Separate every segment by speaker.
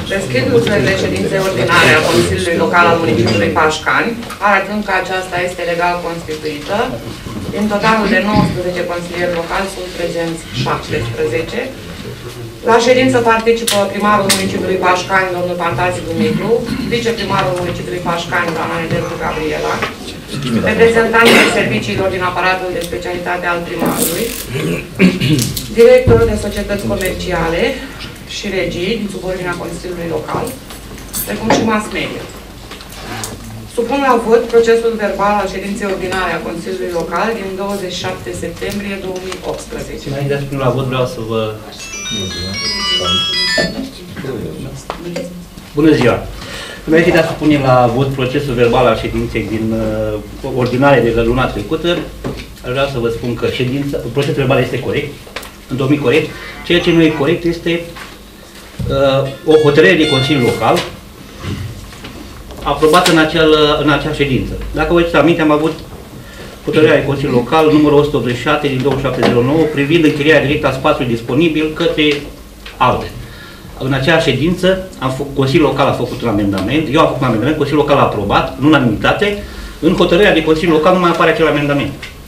Speaker 1: Deschid lucrările ședinței ordinare a Consiliului Local al Municipiului Pașcani, arătând că aceasta este legal constituită. Din totalul de 19 consilieri locali sunt prezenți 17. La ședință participă primarul municipiului Pașcani, domnul Pantazi Dumitru, viceprimarul municipiului Pașcani, doamna Nedelcu Gabriela, reprezentanții serviciilor din aparatul de specialitate al primarului, directorul de societăți comerciale și regii din subordinea Consiliului Local, precum și mass media. Supun la vot procesul verbal al ședinței ordinare a Consiliului Local din 27 septembrie 2018.
Speaker 2: Înainte de a supune la vot, vreau să vă... Bună ziua! Înainte de a supune la vot procesul verbal al ședinței din ordinare de luna trecută, aș vrea să vă spun că procesul verbal este corect, în domeniul corect. Ceea ce nu e corect este o hotărâre de Consiliu Local aprobată în acea ședință. Dacă vă țineți aminte, am avut hotărârea de Consiliu Local numărul 187 din 2709 privind închirierea directă a spațiului disponibil către ALDE. În acea ședință, Consiliul Local a făcut un amendament, eu am făcut un amendament, Consiliul Local a aprobat, în unanimitate. În hotărârea de Consiliu Local nu mai apare acel amendament.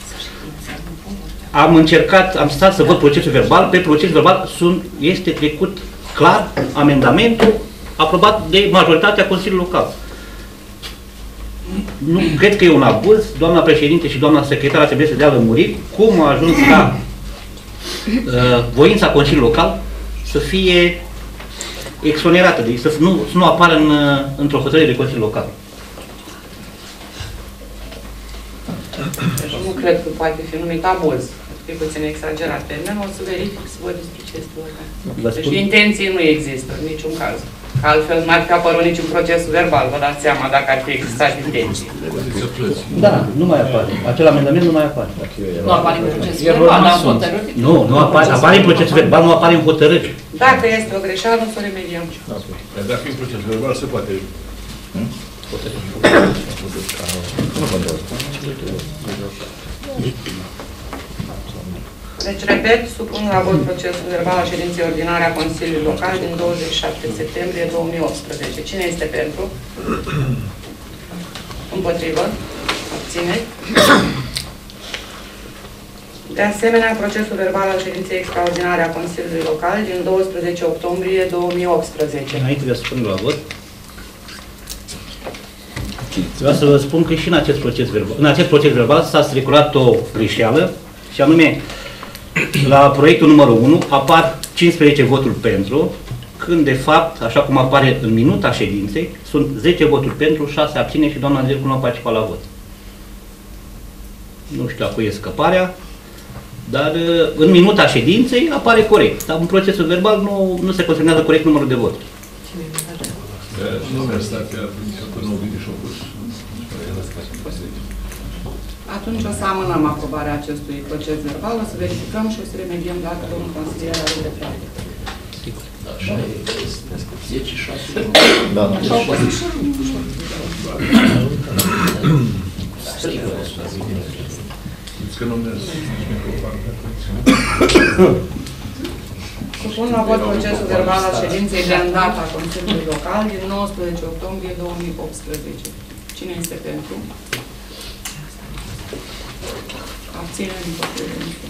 Speaker 2: Am stat să văd procesul verbal, pe procesul verbal este trecut clar amendamentul aprobat de majoritatea Consiliului Local. Nu cred că e un abuz, doamna președinte și doamna secretară trebuie să dea lămuriri cum a ajuns la voința Consiliului Local să fie exonerată, deci să nu apară într-o hotărâre de Consiliu Local.
Speaker 1: Deci nu cred că poate fi numit abuz. E puțin exagerat termenul, o să verific să văd despre ce este vorba. Deci intenții nu există, în niciun caz. Altfel n-ar fi apărut niciun proces verbal, vă dați seama dacă ar fi existat intenții.
Speaker 2: Da, nu mai apare. Acel amendament nu mai apare.
Speaker 1: Nu apare în procesul verbal, dar în hotărâri?
Speaker 2: Nu apare. Apare în procesul verbal, nu apare în hotărâri.
Speaker 1: Dacă este o greșeală, o să remediem.
Speaker 3: Dacă e în procesul verbal, se poate.
Speaker 1: Deci, repet, supun la vot procesul verbal al ședinței ordinare a Consiliului Local din 27 septembrie 2018. Cine este pentru? Împotrivă? Abține? De asemenea, procesul verbal al ședinței extraordinare a Consiliului Local din 12 octombrie 2018.
Speaker 2: Înainte de a supune la vot, vreau să vă spun că și în acest proces verbal s-a strecurat o greșeală, și anume, la proiectul numărul 1 apar 15 voturi pentru, când de fapt, așa cum apare în minuta ședinței, sunt 10 voturi pentru, 6 abține și doamna Nedelcu nu a participat la vot. Nu știu a cui e scăparea, dar în minuta ședinței apare corect. Dar în procesul verbal nu se consemnează corect numărul de voturi.
Speaker 1: Atunci o să amânăm aprobarea acestui proces verbal, o să verificăm și o să remediem dacă domnul consilier are dreptate.
Speaker 4: Așa e, 10 și 6.
Speaker 3: Da.
Speaker 1: Așa au fost. Supun la vot procesul verbal al ședinței de îndată a Consiliului Local din 19 octombrie 2018. Cine este pentru? Abținere împotrivă.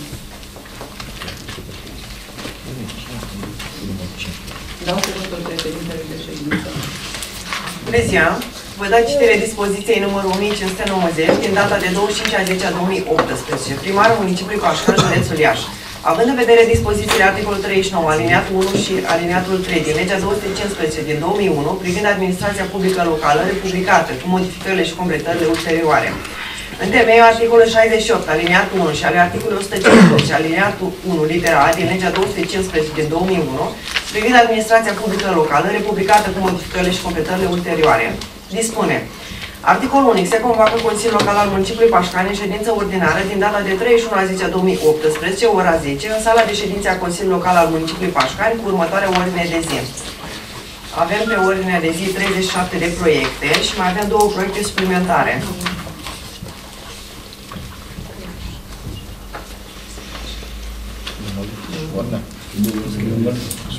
Speaker 1: Dau cuvântul președintele de ședință.
Speaker 5: Bună ziua! Vă dau citire dispoziției numărul 1590 din data de 25/10/2018. Primarul municipiului Pașcani, județul Iași. Având în vedere dispozițiile articolul 39, aliniatul 1 și aliniatul 3 din legea 215 din 2001 privind administrația publică locală republicată cu modificările și completările ulterioare. În temeiul articolului 68, aliniatul 1 și ale articolului 115 și aliniatul 1, litera A din legea 215 din 2001 privind administrația publică locală republicată cu modificările și completările ulterioare, dispune: articolul unic. Se convoacă Consiliul Local al Municipiului Pașcani în ședință ordinară din data de 31/10/2018, ora 10, în sala de ședințe a Consiliului Local al Municipiului Pașcani, cu următoarea ordine de zi. Avem pe ordinea de zi 37 de proiecte și mai avem 2 proiecte suplimentare.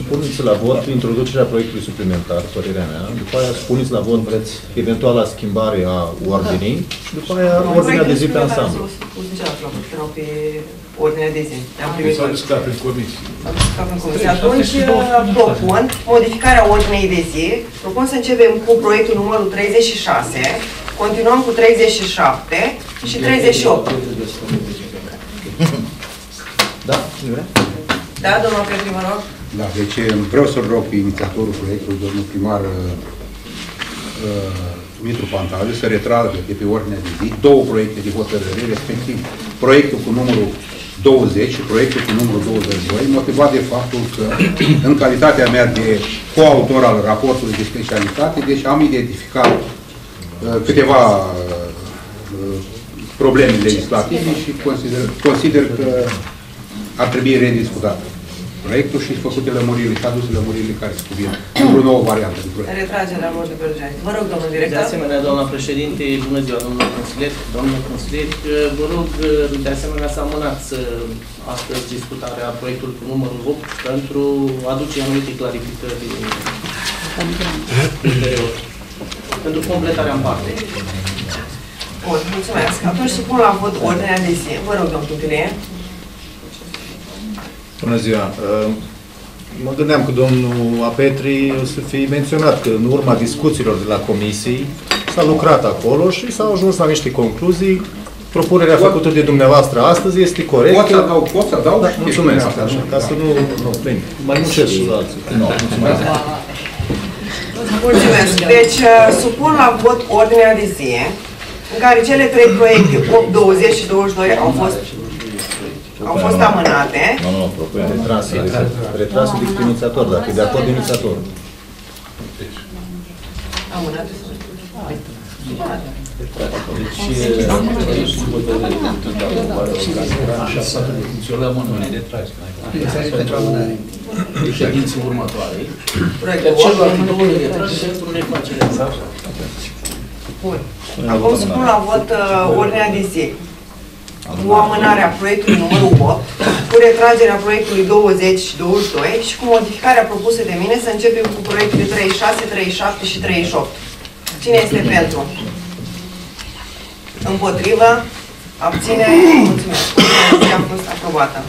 Speaker 6: supuneți la vot introducerea proiectului suplimentar, părerea mea, după aia supuneți la vot eventuala schimbare a ordinii și după aia ordinea de zi pe ansamblu.
Speaker 5: Erau pe ordinea de zi. Am primit
Speaker 3: S-a discutat în comisie.
Speaker 5: Atunci propun modificarea ordinei de zi. Propun să începem cu proiectul numărul 36, continuăm cu 37 și 38.
Speaker 6: Da? Cine vrea?
Speaker 5: Da, domnul Petri, mă rog.
Speaker 7: Da, deci vreau să-l rog pe inițiatorul proiectului, domnul primar Dumitru Pantaliu, să retragă de pe ordinea de zi două proiecte de hotărâre, respectiv proiectul cu numărul 20 și proiectul cu numărul 22, motivat de faptul că, în calitatea mea de coautor al raportului de specialitate, deci am identificat câteva probleme legislative și consider că ar trebui rediscutat proiectul și făcute lămuririle, și aduse lămuririle care se cuvin într-o nouă variantă de proiect.
Speaker 5: Retragerea lor de pe urgență. Vă rog, domnul director.
Speaker 4: De asemenea, doamna președinte, bună ziua, domnul consilier, doamnă consilier, vă rog de asemenea să amânați astăzi discutarea proiectului cu numărul 8 pentru a aduce anumite clarificări ulterior, pentru completarea în parte.
Speaker 5: Bun, mulțumesc. Atunci supun la vot ordinea de zi. Vă rog, domnul Tutilie.
Speaker 6: Bună ziua! Mă gândeam că domnul Apetri o să fie menționat că în urma discuțiilor de la comisii s-a lucrat acolo și s-a ajuns la niște concluzii. Propunerea făcută de dumneavoastră astăzi este corectă.
Speaker 7: Pot să adaug?
Speaker 6: Da, mulțumesc. Așa, ca să nu plin. Mai muncesc și alții. Mulțumesc.
Speaker 5: Mulțumesc. Deci, supun la vot ordinea de zi, în care cele trei proiecte, 8, 20 și 22, au fost amânate.
Speaker 6: Nu, propunem retrasul de inițiator, dacă e de acord de inițiator.
Speaker 5: Amânate?
Speaker 4: Ședințe următoare.
Speaker 5: Proiectul
Speaker 4: Celelalte două le retrage pentru nefacere.
Speaker 5: Bun. Acum supun la vot ordinea de zi. Cu amânarea proiectului numărul 8, cu retragerea proiectului 20 și 22 și cu modificarea propusă de mine să începem cu proiectele 36, 37 și 38. Cine este pentru? Împotrivă? Abține? Mulțumesc. Ordinea a fost aprobată.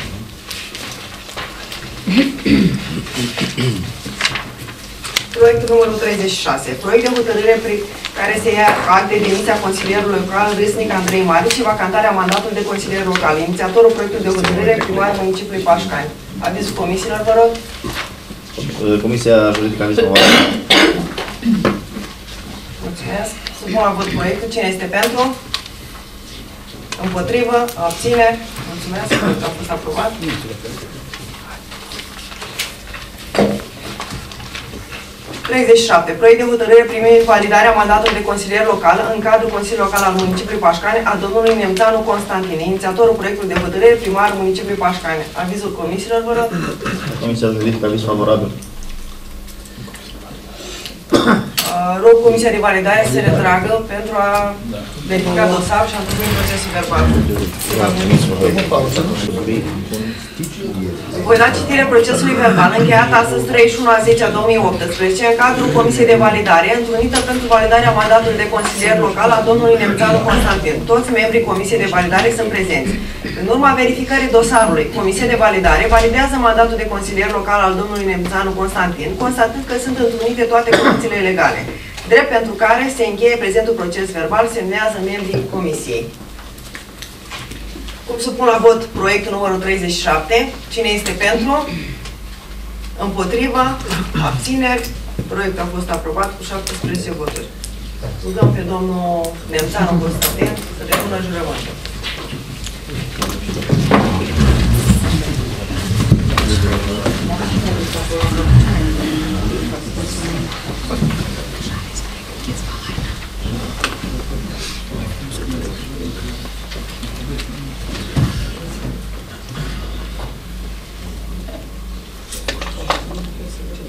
Speaker 5: Proiectul numărul 36. Proiect de hotărâre prin care se ia act de demisia consilierului local Râsnic Andrei Marici și vacantarea mandatului de consilier local. Inițiatorul proiectului de hotărâre, primarul municipiului Pașcani. Avizul comisiilor, vă rog.
Speaker 8: Comisia Juridică a vizit
Speaker 5: Mulțumesc. Supun la vot proiectul. Cine este pentru? Împotrivă? Abține? Mulțumesc. A fost aprobat. Proiect de hotărâre privind validarea mandatului de consilier local în cadrul Consiliului Local al municipiului Pașcani a domnului Nemțanu Constantin, inițiatorul proiectului de hotărâre, primarul municipiului Pașcani. Avizul comisiilor, vă rog.
Speaker 8: Comisia Juridică, aviz favorabil.
Speaker 5: Rog Comisia de Validare să se retragă pentru a verifica dosarul și a întâlni procesul verbal. Voi da citire procesului verbal încheiat astăzi 31/10/2018 în cadrul Comisiei de Validare, întrunită pentru validarea mandatului de consilier local a domnului Nemțanu Constantin. Toți membrii Comisiei de Validare sunt prezenți. În urma verificării dosarului, Comisia de Validare validează mandatul de consilier local al domnului Nemțanu Constantin, constatând că sunt întrunite toate condițiile legale, drept pentru care se încheie prezentul proces verbal, semnează membrii Comisiei. Cum supun la vot proiectul numărul 37. Cine este pentru? Împotriva? Abțineri? Proiectul a fost aprobat cu 17 voturi. Rugăm pe domnul Nemțanu Constantin să depună jurământul.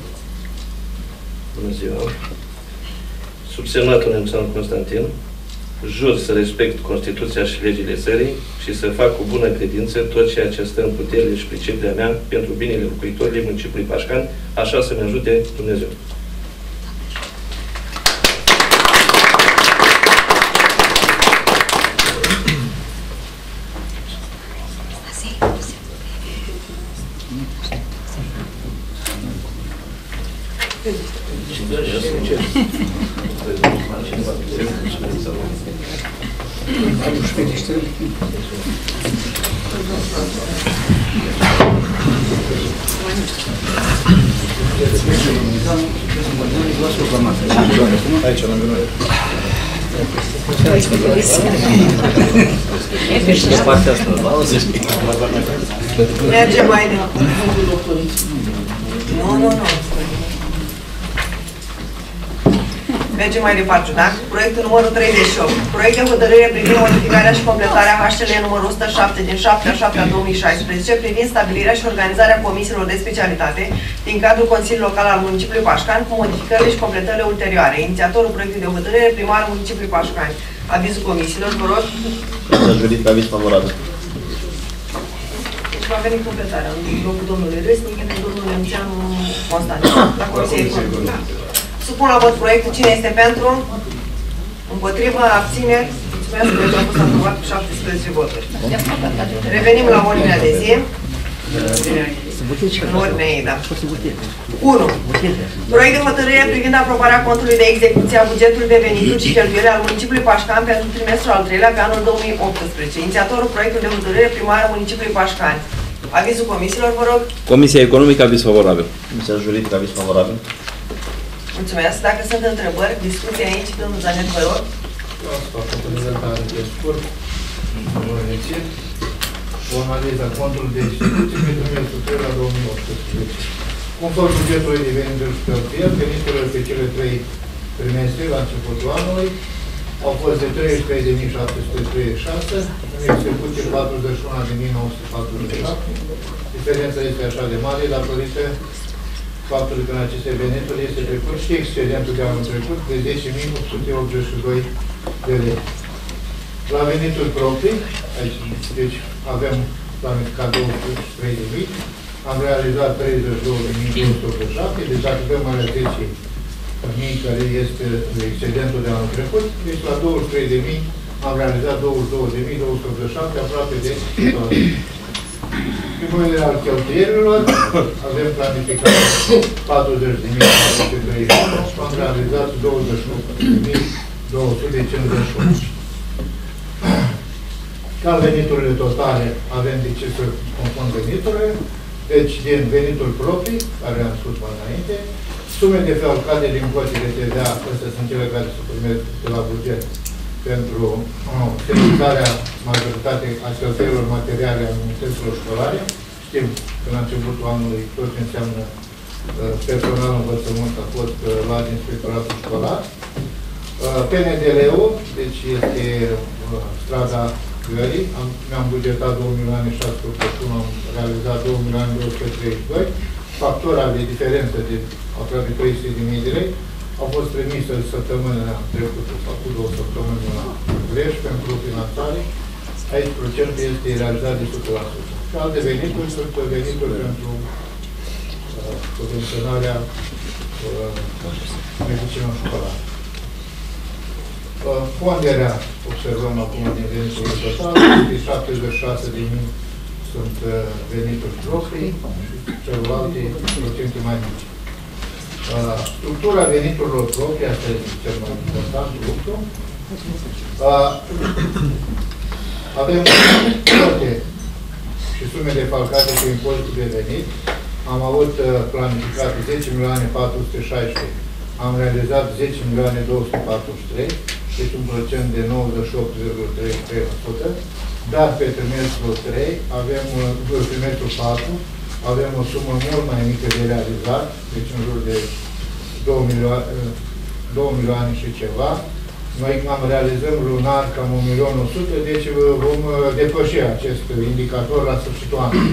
Speaker 8: Bună ziua. Subsemnatul Nemțanu Constantin,
Speaker 9: jur să respect Constituția și legile țării și să fac cu bună credință tot ceea ce stă în puterile și priceperea mea pentru binele locuitorilor municipiului Pașcani, așa să ne ajute Dumnezeu.
Speaker 6: Aici, lângă noi.
Speaker 5: Mergem mai departe. Nu. Mergem mai departe, da? Proiectul numărul 38. Proiect de hotărâre privind modificarea și completarea HTL numărul 107 din 7/7/2016 privind stabilirea și organizarea comisiilor de specialitate din cadrul Consiliului Local al Municipiului Pașcani cu modificările și completările ulterioare. Inițiatorul proiectului de hotărâre, primarul Municipiului Pașcani. Avizul comisiilor, vă rog.
Speaker 8: Comisia juridică, aviz favorabil.
Speaker 5: Deci va veni completarea în locul domnului Resnic, pentru domnul Nemțeanu Constantin, la Comisia Economică. Supun la vot proiectul. Cine este pentru? Împotrivă? Abțineri? Mulțumesc, proiectul a fost aprobat cu 17 voturi. Revenim la ordinea de zi. În ordinea ei, da. 1. Proiect de hotărâre privind aprobarea contului de execuție a bugetului de venituri și cheltuieli al municipiului Pașcani pentru trimestrul al 3-lea pe anul 2018. Inițiatorul proiectului de hotărâre, primarul municipiului Pașcani. Avizul comisiilor, vă rog.
Speaker 10: Comisia Economică, aviz favorabil.
Speaker 8: Comisia juridică, aviz favorabil.
Speaker 5: Mulțumesc. Dacă sunt întrebări, discuții aici, domnul Zanet, vă rog.
Speaker 11: O analiză a contului de execuție pentru trimestrul 3 la 2018. Conform bugetului de venituri și cheltuieli, veniturile pe cele 3 trimestre la începutul anului au fost de 33.736, în execuție 41.947. Diferența este așa de mare datorită faptului că în aceste venituri este trecut și excedentul de anul trecut de 10.882 de lei. La venituri proprii, aici, deci avem planificat 23.000, am realizat 32.287, deci dacă dăm alea 10.000 care este excedentul de anul trecut, deci la 23.000 am realizat 22.287, aproape de Primurile al cheltuielilor, avem planificat 40.431, am realizat 28.251. Ca veniturile totale, avem de ce să compun veniturile, deci din venituri proprii, care am spus mai înainte, sume de falcate din cotile TVA, astea sunt cele care se primesc de la buget pentru finanțarea majoritate a cheltuielilor materiale a unităților școlare. Știm că la începutul anului tot ce înseamnă personal învățământ a fost luat din inspectoratul școlar. PNDL-ul, deci este strada Gării, mi-am bugetat 2.681.000, am realizat 2.232.000. Factura de diferență de aproape 300.000 de lei au fost trimisă săptămâna trecută, sau cu 2 săptămâni la greș pentru finanțare. Aici procentul este realizat de 100%. Și alte venituri sunt venituri pentru subvenționarea medicină școlară. Ponderea, observăm acum din veniturile totale, 76.000 sunt venituri proprii și celelalte procente mai mici. Structura veniturilor proprii, asta este cel mai important lucru. Avem toate și sume defalcate cu impozitul de venit. Am avut planificat 10.416.000, am realizat 10.243.000, deci un procent de 98,33%. Dar pe trimestrul 3, avem, pe trimestrul 4, avem o sumă mult mai mică de realizat, deci în jur de 2 milioane și ceva. Noi cam realizăm lunar cam 1.100.000, deci vom depăși acest indicator la sfârșitul anului.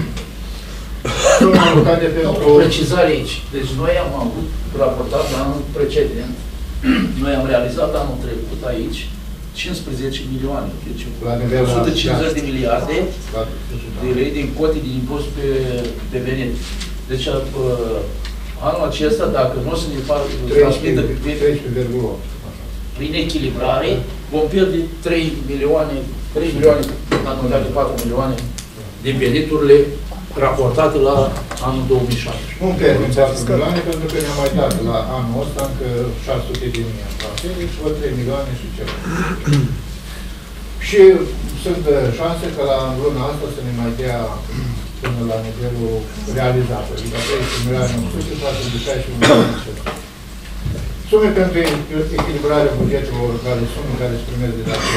Speaker 12: O precizare aici. Deci noi am avut raportat anul precedent. Noi am realizat anul trecut aici 15 milioane, deci
Speaker 11: la nivel
Speaker 12: 150 de miliarde de lei din cote de impozit pe venit. Deci anul acesta, dacă nu o să ne transmită
Speaker 11: 13,8.
Speaker 12: prin echilibrare, vom pierde 3 milioane, anul de 4 milioane din veniturile raportate la anul 2007.
Speaker 11: Nu pierdem 4 milioane pentru că ne-am mai dat la anul ăsta încă 600 de mii. Deci vă 3 milioane și ceva. Și sunt șanse că la luna asta să ne mai dea până la nivelul realizat. Adică 13 milioane 800 față de 16 milioane. Sume pentru echilibrarea bugetelor locale, sume care se primesc de la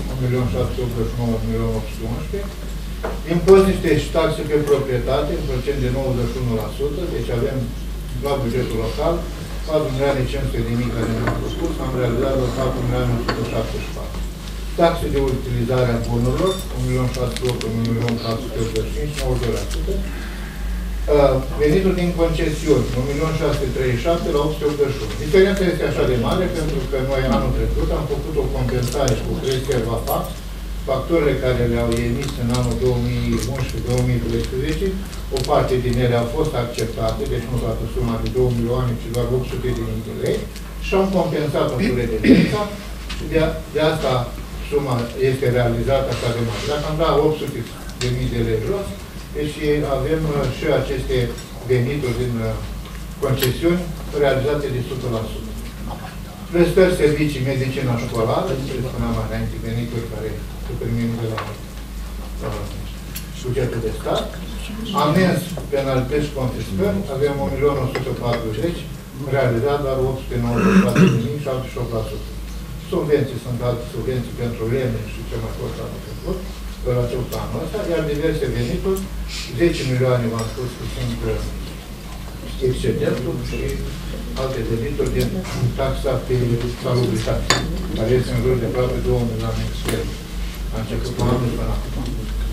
Speaker 11: 1.789.811. Impozite și taxe pe proprietate, în procent de 91%, deci avem la bugetul local 4.500.000 care ne-am propus, am realizat la 4.174. Taxe de utilizare a bunurilor, 1.608.485, 92%. Venitul din concesiuni, 1.637 la 881. Diferența este așa de mare pentru că noi anul trecut am făcut o compensare cu creșterea VAFAC, facturile care le-au emis în anul 2011-2012, o parte din ele au fost acceptate, deci nu toată suma de 2 milioane, ci doar 800.000 de lei, și am compensat în redevența și de asta suma este realizată așa de mare. Dacă am dat 800.000 de lei jos, deci avem și aceste venituri din concesiuni realizate de 100%. Prestări servicii, medicina școlară, spuneam mai înainte, venituri care se primim de la bugetul de stat. Amenzi, penalități și confiscări, avem 1.140.000, realizat doar 894.078%. Subvenții sunt alte subvenții pentru lemne și ce mai fost anul trecut, pe la acest anul ăsta, iar diverse venituri, 10 milioane v-am spus că sunt excedentul și alte venituri din taxa pe salubritate, care este în jur de aproape 2 milioane de lei. A început cu anul până acum.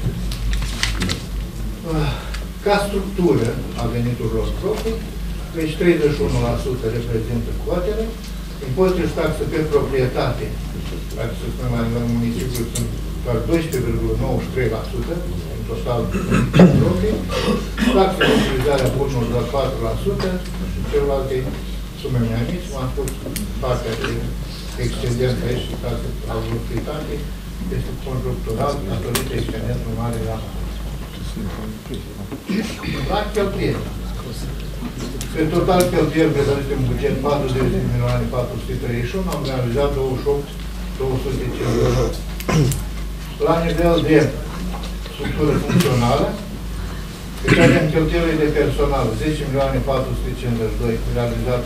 Speaker 11: Ca structură a veniturilor proprii, deci 31% reprezintă cotele, impozitele și taxe pe proprietate, care să spunem la nivelul municipiului, sunt doar 12,93% în total proprii, taxe de utilizare a bunurilor doar 4% și celelalte sume mai mici, m-am spus partea de excedent aici și taxe la lucritate, este conjunctural datorită excedentului mare la cheltuieli. Pe total cheltuieli prezărite în buget 40.431, am realizat 28.258. La nivel de structură funcțională, deci avem cheltuielile de personal 10.452, realizat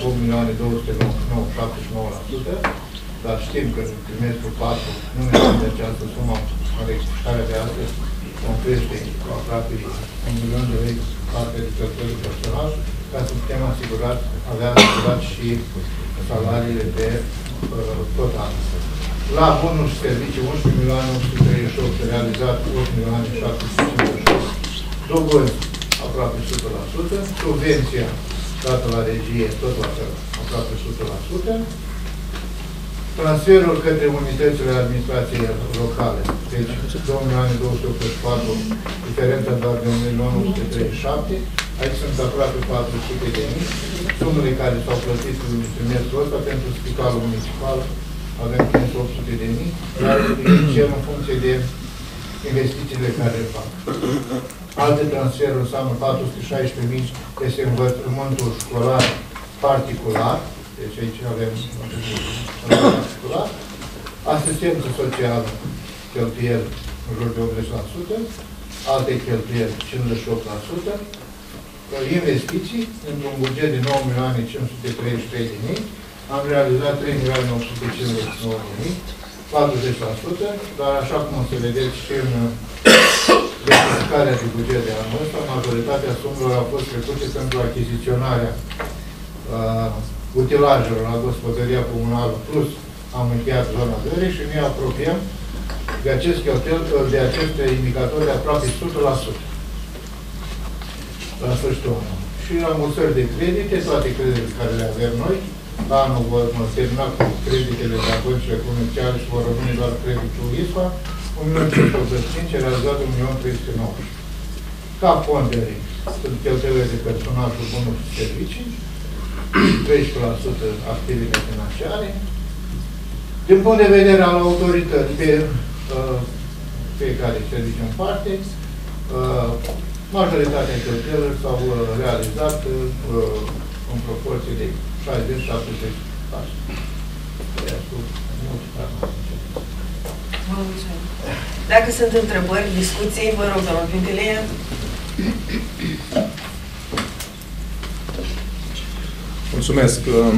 Speaker 11: 8.299,79%, dar știm că în trimestrul 4 nu ne dăm de această sumă în rectificarea de astăzi, vom crește cu aproape 1 milion de lei parte de cheltuieli personal, ca să putem avea asigurat și salariile de tot anul. La bunuri și servicii 11.838, realizat 8.758, dobânzi aproape 100%, subvenția dată la regie tot la fel, aproape 100%, transferul către unitățile administrației locale, deci 2.284, diferența doar de 1.137, aici sunt aproape 400.000, sumele care s-au plătit în trimestrul ăsta pentru spitalul municipal, avem 800.000, iar cer în funcție de investițiile care le fac. Alte transferuri înseamnă 416.000 este învățământul școlar particular, deci aici avem particular, asistență socială, cheltuieli în jur de 80%, alte cheltuieli 58%, investiții într-un buget de 9.533.000, am realizat 3.859.000, 40%, dar așa cum o să vedeți și în rectificarea de buget de anul ăsta, majoritatea sumelor au fost trecute pentru achiziționarea utilajelor la gospodăria comunală, plus am încheiat zona 2 și ne apropiem de acest cheltuiel, de aceste indicatori de aproape 100% la sfârșitul anului. Și rambursări de credite, toate creditele care le avem noi, anul vor termina cu creditele de la băncile comerciale și vor rămâne doar creditul ISPA, 1.585, realizat 1.390. Ca pondere sunt cheltuielile de personal cu bunuri și servicii, 13% activele financiare. Din punct de vedere al autorității, pe fiecare serviciu în parte, majoritatea cheltuielilor s-au realizat în proporție de 60-70%.
Speaker 5: Dacă sunt întrebări, discuții, vă rog, domnul Pintelie.
Speaker 6: Mulțumesc.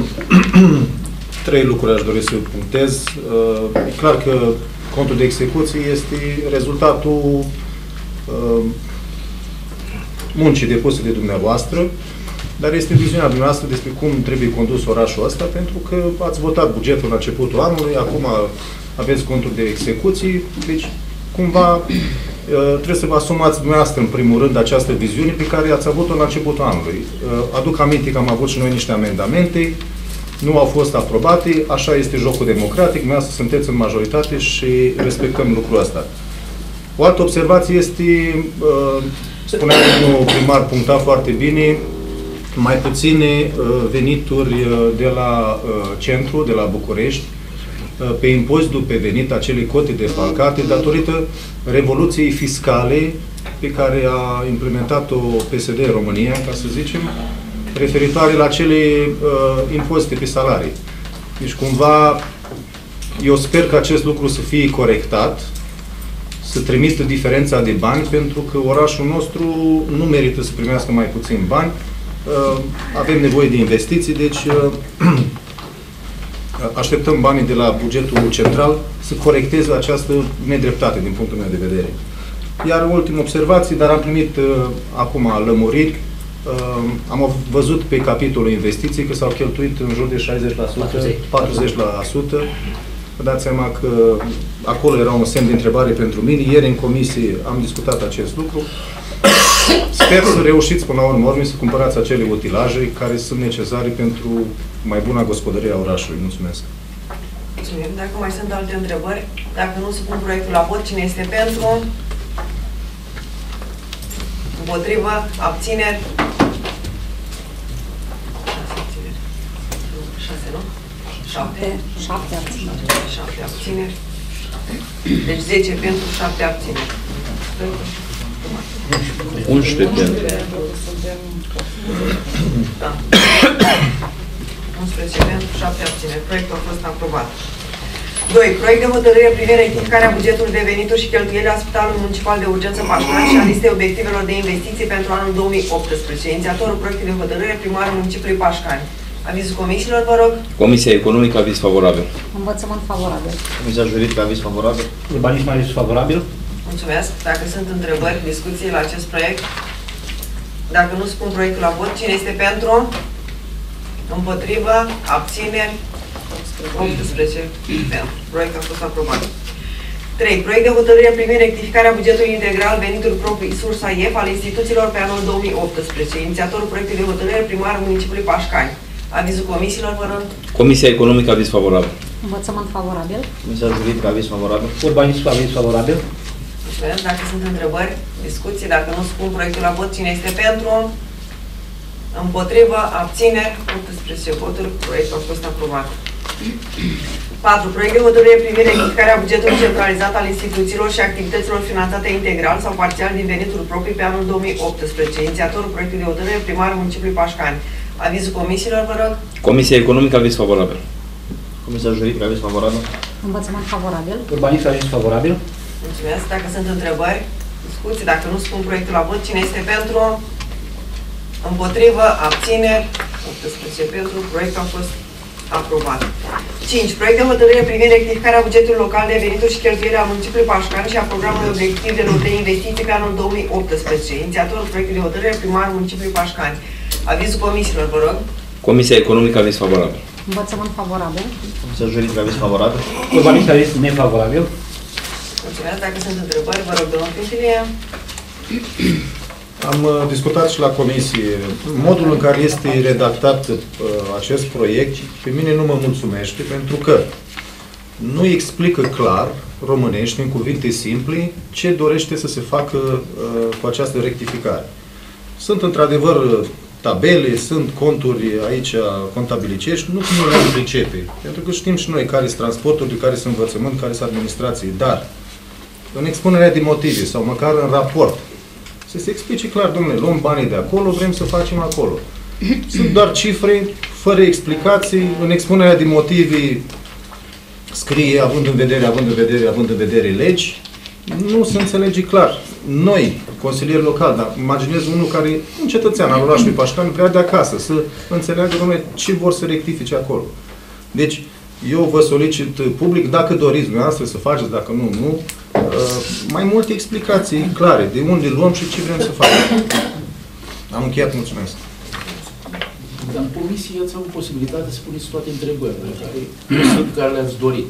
Speaker 6: Trei lucruri aș dori să punctez. E clar că contul de execuții este rezultatul muncii depuse de dumneavoastră, dar este viziunea dumneavoastră despre cum trebuie condus orașul ăsta, pentru că ați votat bugetul la începutul anului, acum aveți contul de execuții, deci cumva trebuie să vă asumați dumneavoastră în primul rând această viziune pe care ați avut-o la începutul anului. Aduc aminte că am avut și noi niște amendamente, nu au fost aprobate, așa este jocul democratic, dumneavoastră sunteți în majoritate și respectăm lucrul ăsta. O altă observație este, spunea domnul primar, puncta foarte bine, mai puține venituri de la centru, de la București, pe impozitul pe venit, acele cote defalcate, datorită revoluției fiscale pe care a implementat-o PSD în România, ca să zicem, referitoare la acele impozite pe salarii. Deci, cumva, eu sper că acest lucru să fie corectat, să trimită diferența de bani, pentru că orașul nostru nu merită să primească mai puțin bani. Avem nevoie de investiții, deci așteptăm banii de la bugetul central să corecteze această nedreptate din punctul meu de vedere. Iar ultima observație, dar am primit acum lămuriri. Am văzut pe capitolul investiții că s-au cheltuit în jur de 40%. Vă dați seama că acolo era un semn de întrebare pentru mine. Ieri în comisie am discutat acest lucru. Sper să reușiți până la urmă să cumpărați acele utilaje care sunt necesare pentru mai bună gospodărie a orașului. Mulțumesc!
Speaker 5: Mulțumim. Dacă mai sunt alte întrebări, dacă nu supun proiectul la vot, cine este pentru? Împotrivă? Abțineri? 6, nu? 7 abțineri. 7 abțineri. Deci 10 pentru, 7 abțineri.
Speaker 10: 11 pentru.
Speaker 5: Da. 11 pentru, 7 abțineri. Proiectul a fost aprobat. 2. Proiect de hotărâre privind rectificarea bugetului de venituri și cheltuieli a Spitalului Municipal de Urgență Pașcani și a listei obiectivelor de investiții pentru anul 2018. Inițiatorul proiectului de hotărâre, primarul municipiului Pașcani. Avizul comisiilor, vă rog.
Speaker 10: Comisia Economică, aviz favorabil.
Speaker 13: Învățământ favorabil.
Speaker 8: Comisia Juridică, aviz favorabil.
Speaker 2: Urbanism, aviz favorabil.
Speaker 5: Mulțumesc. Dacă sunt întrebări, discuții la acest proiect, dacă nu spun proiectul la vot, cine este pentru? Împotrivă? Abțineri? 18 pentru. Proiectul a fost aprobat. 3. Proiect de hotărâre privind rectificarea bugetului integral venituri proprii sursa IEF al instituțiilor pe anul 2018. Inițiatorul proiectului de hotărâre, primarul municipiului Pașcani. Avizul comisiilor, vă rog.
Speaker 10: Comisia Economică, aviz favorabil.
Speaker 13: Învățământ favorabil.
Speaker 8: Comisia Juridică, aviz favorabil.
Speaker 2: Urbanism, aviz favorabil.
Speaker 5: Mulțumesc. Dacă sunt întrebări, discuții, dacă nu spun proiectul la vot, cine este pentru? Împotrivă, abțineri, 18 voturi, proiectul a fost aprobat. 4. Proiect de hotărâre privind rectificarea bugetului centralizat al instituțiilor și activităților finanțate integral sau parțial din venituri proprii pe anul 2018. Inițiatorul proiectului de hotărâre, primarul municipiului Pașcani. Avizul comisiilor, vă rog.
Speaker 10: Comisia Economică, aviz favorabil.
Speaker 8: Comisia Juridică, aviz favorabil.
Speaker 13: Învățământ favorabil.
Speaker 2: Urbanism, aviz favorabil.
Speaker 5: Mulțumesc. Dacă sunt întrebări, discuții, dacă nu spun proiectul la vot, cine este pentru? Împotrivă, abțineri, 18 pentru, proiectul a fost aprobat. 5. Proiect de hotărâre privind rectificarea bugetului local de venituri și cheltuieli al municipiului Pașcani și a programului obiectivelor de investiții pe anul 2018. Inițiatorul proiectului de hotărâre, primarul municipiului Pașcani. Avizul comisiilor, vă rog.
Speaker 10: Comisia Economică, aviz favorabil.
Speaker 13: Învățământ favorabil.
Speaker 8: Comisia Juridică, aviz favorabil.
Speaker 2: Urbanism, aviz nefavorabil.
Speaker 5: Mulțumesc. Dacă sunt întrebări, vă rog, domnul Pintilie.
Speaker 6: Am discutat și la comisie. Modul în care este redactat acest proiect, pe mine nu mă mulțumește, pentru că nu explică clar, românești, în cuvinte simple, ce dorește să se facă cu această rectificare. Sunt într-adevăr tabele, sunt conturi aici contabilicești, nu le pricepe. Pentru că știm și noi care sunt transporturile, care sunt învățământ, care sunt administrații, dar în expunerea de motive sau măcar în raport, să se explice clar, domnule, luăm banii de acolo, vrem să facem acolo. Sunt doar cifre, fără explicații, în expunerea de motive scrie având în vedere legi, nu se înțelege clar. Noi, consilieri locali, dar imaginez unul care, un cetățean al orașului Pașcani, vrea de acasă să înțeleagă, domnule, ce vor să rectifice acolo. Deci, eu vă solicit public, dacă doriți dumneavoastră să faceți, dacă nu, mai multe explicații clare, de unde luăm și ce vrem să facem. Am încheiat, mulțumesc.
Speaker 12: Dar în comisie ați avut posibilitatea să puneți toate întrebările care le-ați dorit.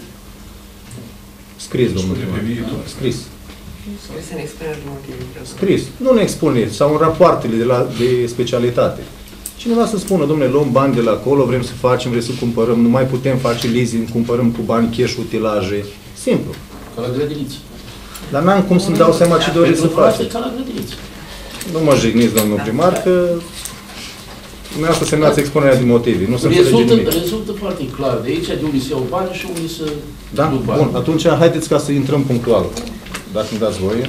Speaker 6: Scris, domnule primar. Scris.
Speaker 5: Scris în expunerea de motive.
Speaker 6: Scris. Nu ne expuneți, sau în rapoartele de specialitate. Cineva să spună, domnule, luăm bani de la acolo, vrem să facem, vrem să cumpărăm, nu mai putem face leasing, cumpărăm cu bani cash utilaje. Simplu.
Speaker 12: Ca la grădiniță.
Speaker 6: Dar n-am cum să-mi dau seama ce doriți să facem.
Speaker 12: Ca la grădiniță.
Speaker 6: Nu mă jigniți, domnul primar, că dumneavoastră semnați expunerea de motive. Nu se înțelege nimic.
Speaker 12: Rezultă foarte clar de aici, de unde se iau bani și unde se
Speaker 6: da?
Speaker 12: duc bani.
Speaker 6: Bun, atunci haideți ca să intrăm punctual, dacă îmi dați voie.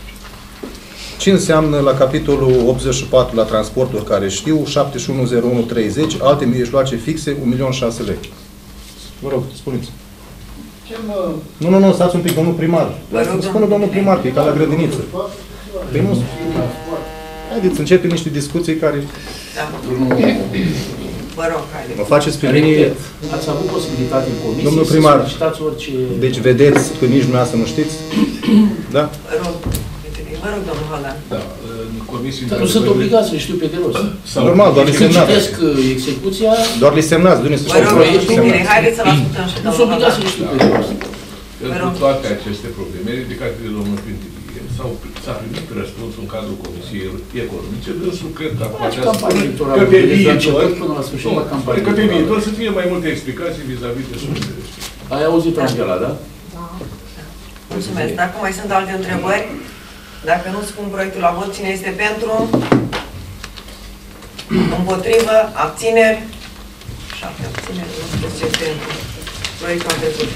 Speaker 6: Ce înseamnă la capitolul 84 la transporturi, care știu, 710130, alte mijloace fixe, 1.006.000 lei. Vă rog, spuneți. Nu, stați un pic, domnul primar. Să spună domnul primar, că e ca la grădiniță. Păi nu, haideți, începem niște discuții care...
Speaker 5: Da. Vă rog, haideți.
Speaker 6: Mă faceți pe mine...
Speaker 12: Ați avut posibilitate în comisie
Speaker 6: domnul primar,
Speaker 12: să solicitați orice...
Speaker 6: Deci vedeți că nici dumneavoastră nu știți? Da?
Speaker 5: Vă rog, domnul Haldan.
Speaker 3: Da, în comisie...
Speaker 12: Dar nu sunt obligați să le știu pe de rost.
Speaker 6: Normal, doar le semnați.
Speaker 12: Când citesc execuția...
Speaker 6: Doar le semnați, nu ne să
Speaker 5: vă rog, bine, haideți să-l ascultăm și
Speaker 12: nu sunt obligați să le știu pe de rost.
Speaker 3: Pentru toate aceste probleme ridicate de domnul Pintilie, s-a primit răspunsul în cadrul Comisiei Economice, dânsul cred că pe viitor să fie mai multe explicații vis-a-vis de sumele.
Speaker 12: Ai auzit Angela, da?
Speaker 5: Mulțumesc. Dacă mai sunt alte întrebări, dacă nu spun proiectul la vot, cine este pentru? Împotrivă? Abțineri? 7 abțineri, 11 pentru. Proiectul a trecut.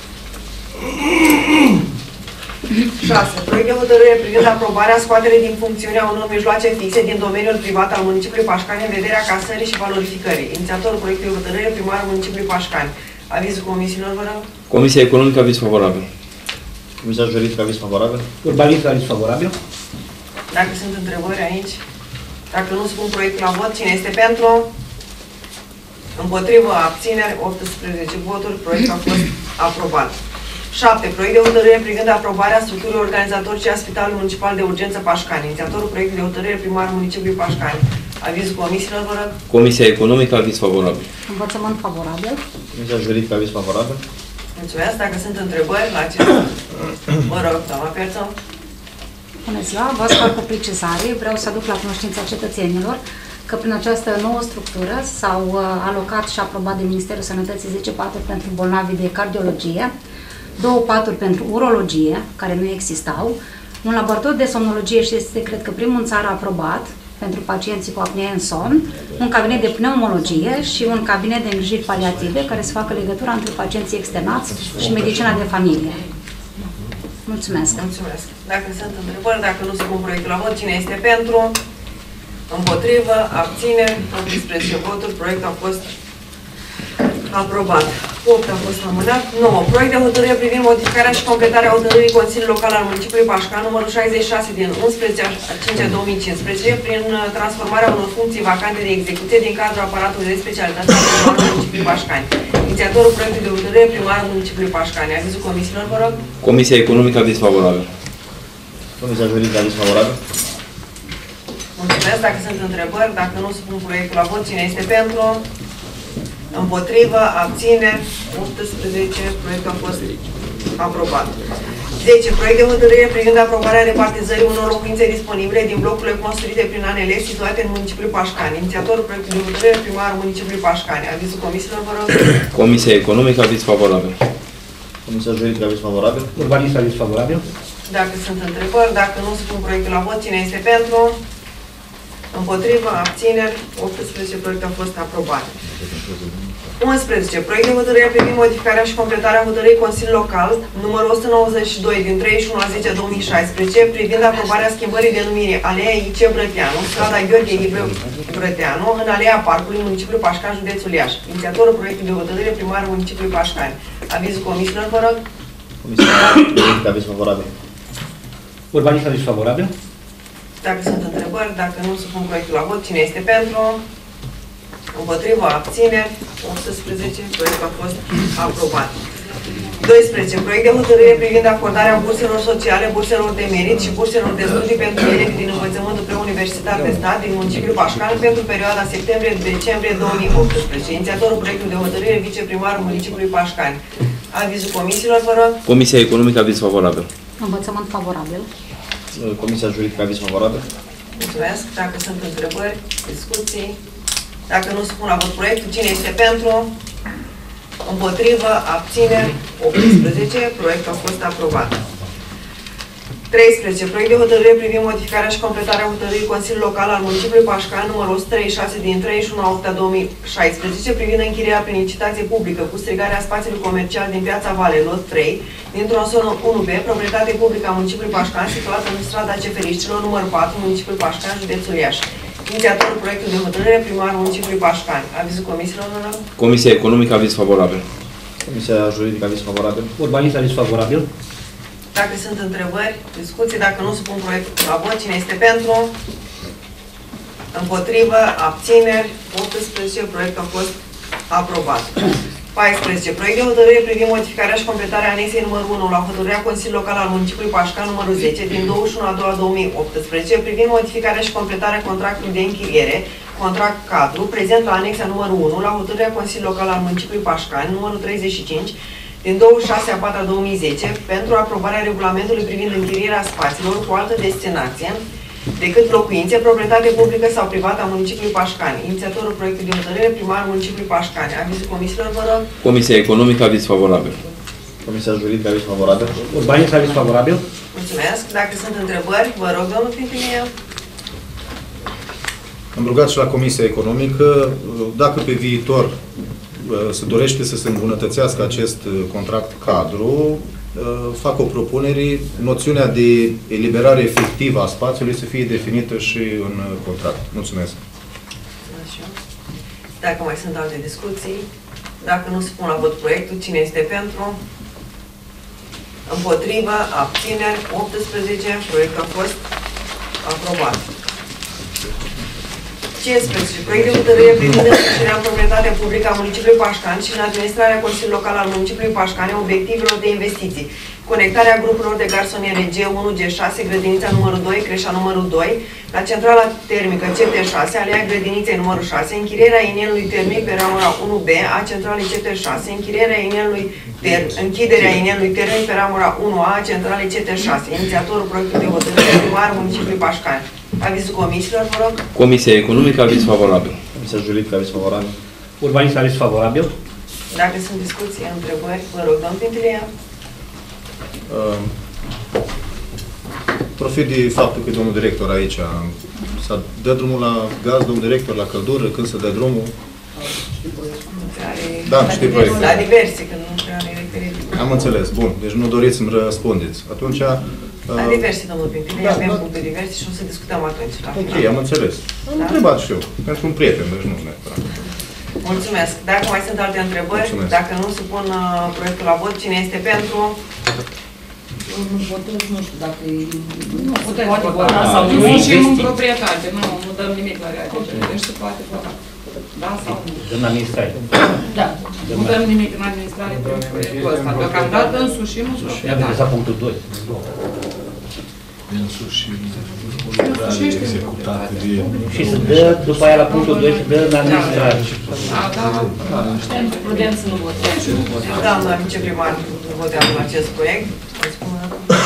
Speaker 5: 6. Proiect de hotărâre privind aprobarea scoaterii din funcțiune a unor mijloace fixe din domeniul privat al municipiului Pașcani în vederea casării și valorificării. Inițiatorul proiectului de hotărâre, primarul municipiului Pașcani. Avizul comisiilor, vă rog.
Speaker 10: Comisia Economică, aviz favorabil.
Speaker 8: Comisia Juridică, aviz favorabil.
Speaker 2: Urbanism, aviz favorabil.
Speaker 5: Dacă sunt întrebări aici, dacă nu spun proiectul la vot, cine este pentru? Împotrivă, abțineri, 18 voturi, proiectul a fost aprobat. 7. Proiect de hotărâre privind aprobarea structurii organizatorice a Spitalului Municipal de Urgență Pașcani. Inițiatorul proiectului de hotărâre, primarul municipiului Pașcani. Avizul comisiilor, vă rog.
Speaker 10: Comisia Economică, aviz favorabil.
Speaker 13: Învățământ favorabil.
Speaker 8: Comisia Juridică, aviz favorabil.
Speaker 5: Mulțumesc. Dacă sunt întrebări la acest... Vă rog, doamna Perță.
Speaker 13: Bună ziua, vă scot cu precizare. Vreau să aduc la cunoștința cetățenilor că prin această nouă structură s-au alocat și aprobat de Ministerul Sănătății 10 paturi pentru bolnavi de cardiologie, 2 paturi pentru urologie, care nu existau, un laborator de somnologie și este, cred că, primul în țară aprobat pentru pacienții cu apnee în somn, un cabinet de pneumologie și un cabinet de îngrijiri paliative care să facă legătura între pacienții externați și medicina de familie. Mulțumesc!
Speaker 5: Mulțumesc! Dacă sunt întrebări, dacă nu se pun proiectul la vot, cine este pentru? Împotrivă, abține, 18 voturi, proiectul a fost aprobat. 8 a fost amânat. 9. Proiect de hotărâre privind modificarea și completarea hotărârii Consiliului Local al Municipiului Pașcani, numărul 66 din 11/5/2015, prin transformarea unor funcții vacante de execuție din cadrul aparatului de specialitate al Municipiului Pașcani. Inițiatorul proiectului de hotărâre, primarul Municipiului Pașcani. Avizul comisiilor, vă rog.
Speaker 10: Comisia Economică, aviz favorabil.
Speaker 8: Comisia Juridică, aviz favorabil.
Speaker 5: Mulțumesc. Dacă sunt întrebări, dacă nu supun proiectul la vot, cine este pentru? Împotrivă, abține, 18, proiectul a fost aprobat. 10. Proiect de hotărâre privind aprobarea repartizării unor locuințe disponibile din blocurile construite prin ANL situate în municipiul Pașcani. Inițiatorul proiectului de hotărâre, primarul municipiului Pașcani. Avizul comisiilor, vă rog.
Speaker 10: Comisia Economică, aviz favorabil.
Speaker 8: Comisia Juridică, aviz favorabil.
Speaker 2: Urbanist, aviz favorabil.
Speaker 5: Dacă sunt întrebări, dacă nu supun proiectul la vot, cine este pentru? Împotrivă, abțineri, 18, proiectul a fost aprobat. 11. Proiect de hotărâre privind modificarea și completarea hotărârii Consiliului Local numărul 192 din 31/10/2016 privind aprobarea schimbării denumirii Alea I.C. Brăteanu, strada Gheorghe I. Brăteanu, în Alea Parcului, municipiul Pașcani, județul Iași. Inițiatorul proiectului de hotărâre, primarul municipiului Pașcani. Avizul comisiilor, vă rog.
Speaker 8: Comisia Juridică, aviz favorabil.
Speaker 2: Urbanist, aviz favorabil.
Speaker 5: Dacă sunt întrebări, dacă nu supun proiectul la vot, cine este pentru? Împotriva, abțineri, 18, proiectul a fost aprobat. 12. Proiect de hotărâre privind acordarea burselor sociale, burselor de merit și burselor de studii pentru elevi din învățământul preuniversitar de stat din municipiul Pașcani pentru perioada septembrie-decembrie 2018. Inițiatorul proiectului de hotărâre, viceprimarul municipiului Pașcani. Avizul comisiilor, vă rog.
Speaker 10: Comisia Economică, aviz favorabil.
Speaker 13: Învățământ favorabil.
Speaker 8: Comisia Juridică, aviz favorabil.
Speaker 5: Mulțumesc. Dacă sunt întrebări, discuții. Dacă nu spun la vot proiectul, cine este pentru? Împotrivă, abțineri, 18, proiectul a fost aprobat. 13. Proiect de hotărâre privind modificarea și completarea hotărârii Consiliului Local al municipiului Pașcani, numărul 136 din 31/8/2016, privind închirierea prin licitație publică cu strigarea spațiului comercial din Piața Vale, lot 3, dintr-o zonă 1B, proprietate publică a municipiului Pașcani, situată în strada Ceferiștilor, numărul 4, municipiul Pașcani, județul Iași. Inițiatorul proiectului de hotărâre, primarul municipiului Pașcani. Avizul comisiilor, vă rog.
Speaker 10: Comisia Economică, aviz favorabil.
Speaker 8: Comisia Juridică, aviz favorabil.
Speaker 2: Urbanist, aviz favorabil.
Speaker 5: Dacă sunt întrebări, discuții, dacă nu supun proiectul la vot, cine este pentru? Împotrivă, abțineri, 18, proiectul a fost aprobat. 14. Proiect de hotărâre privind modificarea și completarea anexei numărul 1 la hotărârea Consiliului Local al municipiului Pașcani numărul 10 din 21/2/2018 privind modificarea și completarea contractului de închiriere, contract cadru, prezent la anexa numărul 1 la hotărârea Consiliului Local al municipiului Pașcani numărul 35 din 26/4/2010 pentru aprobarea regulamentului privind închirierea spațiilor cu altă destinație decât locuințe, proprietate publică sau privată a municipiului Pașcani. Inițiatorul proiectului de hotărâre, primarul municipiului Pașcani. Avizul comisiilor, vă rog.
Speaker 10: Comisia Economică, aviz favorabil.
Speaker 8: Comisia Juridică, aviz favorabil.
Speaker 2: Urbanist, aviz favorabil.
Speaker 5: Mulțumesc. Dacă sunt întrebări, vă rog, domnul Pintilie.
Speaker 6: Am rugat și la Comisia Economică, dacă pe viitor se dorește să se îmbunătățească acest contract cadru, fac o propunere, noțiunea de eliberare efectivă a spațiului să fie definită și în contract. Mulțumesc.
Speaker 5: Dacă mai sunt alte discuții, dacă nu se pun la vot proiectul, cine este pentru? Împotrivă, abțineri, 18, proiectul a fost aprobat. 15. Proiect de hotărâre privind însușirea în proprietatea publică a municipiului Pașcani și în administrarea Consiliului Local al municipiului Pașcani obiectivelor de investiții. Conectarea grupurilor de garsoniere G1, G6, grădinița numărul 2, creșa numărul 2, la centrala termică CT6, alea grădiniței numărul 6, închirierea inelului termic pe ramura 1B a centralei CT6, închirierea închiderea inelului termic pe ramura 1A a centralei CT6. Inițiatorul proiectului de hotărâre, primarul municipiului Pașcani. Avizul comisiilor, vă rog.
Speaker 10: Comisia Economică, aviz favorabil.
Speaker 8: Comisia Juridică, aviz favorabil.
Speaker 2: Urbanist, aviz favorabil.
Speaker 5: Dacă sunt discuții, întrebări, vă rog, domnul Pintilie.
Speaker 6: Profit de faptul că domnul director aici să dă drumul la gaz, domnul director, la căldură, când să dă drumul. Da, știi proiectul.
Speaker 5: La diverse, când nu prea are referit.
Speaker 6: Am înțeles. Bun. Deci nu doriți să-mi răspundeți. Atunci...
Speaker 5: La diverse, domnul Pintilie, da, avem puncte diverse și o să discutăm atunci.
Speaker 6: Ok, am înțeles. Am întrebat și eu. Pentru un prieten, deci nu neapărat.
Speaker 5: Mulțumesc. Dacă mai sunt alte întrebări,
Speaker 6: mulțumesc.
Speaker 5: Dacă nu supun proiectul la vot, cine este pentru?
Speaker 1: Nu votez, nu știu dacă e... Nu putem vota sau nu. Și în proprietate, nu dăm nimic la realegere. Deci se poate vota. Da sau nu?
Speaker 2: În administrare.
Speaker 1: Da. Nu dăm nimic în administrare prin proiectul ăsta. Deocamdată însușim în proprietate.
Speaker 2: Ia de punctul 2.
Speaker 3: Însușim lucrare executate de...
Speaker 2: Și se dă, după aia la punctul 2, se dă în administrare.
Speaker 1: Da. Putem să nu votăm.
Speaker 5: Doamna viceprimar, votează la acest proiect.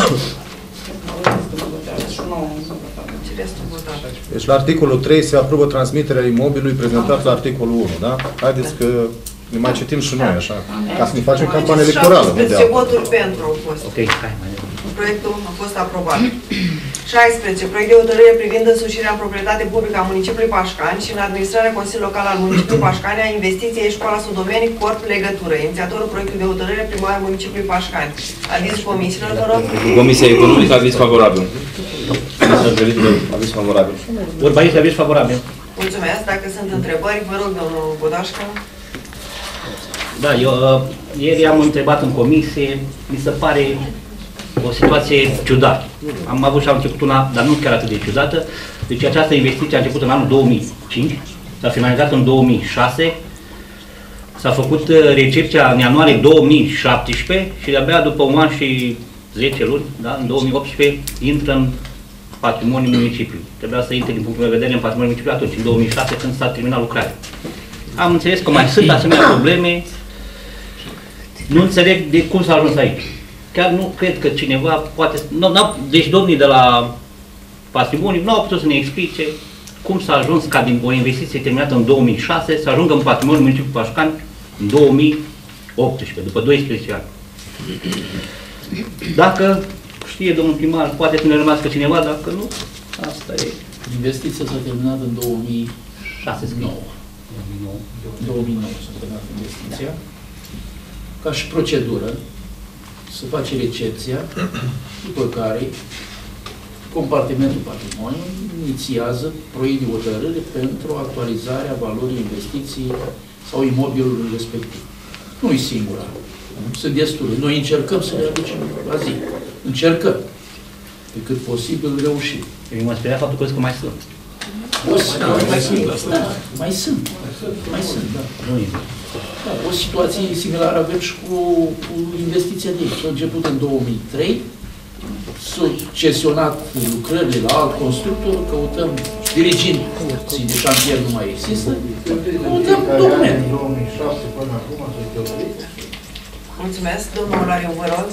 Speaker 6: Deci la articolul 3 se aprobă transmiterea imobilului prezentat la articolul 1, da? Haideți că ne mai citim și noi așa, ca să ne facem campanie electorală.
Speaker 5: 17 voturi pentru au fost.
Speaker 2: Ok, hai mai.
Speaker 5: Proiectul a fost aprobat. 16. Proiect de hotărâre privind însușirea în proprietate publică a municipiului Pașcani și în administrarea Consiliului Local al municipiului Pașcani a investiției Școala Sudomenic Corp Legătură. Inițiatorul proiectului de hotărâre primarul municipiului Pașcani. Avizul comisiilor, vă rog.
Speaker 10: Comisia Economică, aviz favorabil.
Speaker 8: Comisia Juridică, aviz favorabil.
Speaker 2: Urbanist, aviz favorabil.
Speaker 5: Mulțumesc. Dacă sunt întrebări, vă rog, domnul Bodașca.
Speaker 2: Da, eu ieri am întrebat în comisie, mi se pare o situație ciudată. Am avut și am început una, dar nu chiar atât de ciudată. Deci această investiție a început în anul 2005, s-a finalizat în 2006, s-a făcut recepția în ianuarie 2017 și de-abia după un an și 10 luni, da, în 2018, intră în patrimoniul municipiului. Trebuia să intre din punctul de vedere în patrimoniul municipiului atunci, în 2006, când s-a terminat lucrarea. Am înțeles că mai sunt asemenea probleme, nu înțeleg de cum s-a ajuns aici. Chiar nu cred că cineva poate... Deci domnii de la patrimoniu nu au putut să ne explice cum s-a ajuns ca din o investiție terminată în 2006 să ajungă în patrimoniul municipiului Pașcani în 2018, după 12 ani. Dacă știe domnul primar, poate să ne rămască cineva, dacă nu, asta e.
Speaker 12: Investiția s-a terminat în 2009. 2009 s-a terminat investiția. Ca și procedură, se face recepția, după care compartimentul patrimoniu inițiază proiect de hotărâre pentru actualizarea valorii investiției sau imobilului respectiv. Nu e singura. Sunt destule. Noi încercăm să le aducem la zi. Încercăm. Pe cât posibil reușim.
Speaker 2: Eu mă speria faptul că mai sunt.
Speaker 12: Mai sunt, da. Da, o situație similară avem și cu investiția de aici. A început în 2003, s-au cesionat lucrările la alt constructor, căutăm, dirigind, de șantier nu mai există, căutăm documente.
Speaker 11: 2007 până acum s-a cheltuit.
Speaker 5: Mulțumesc. Domnul Olariu, vă rog.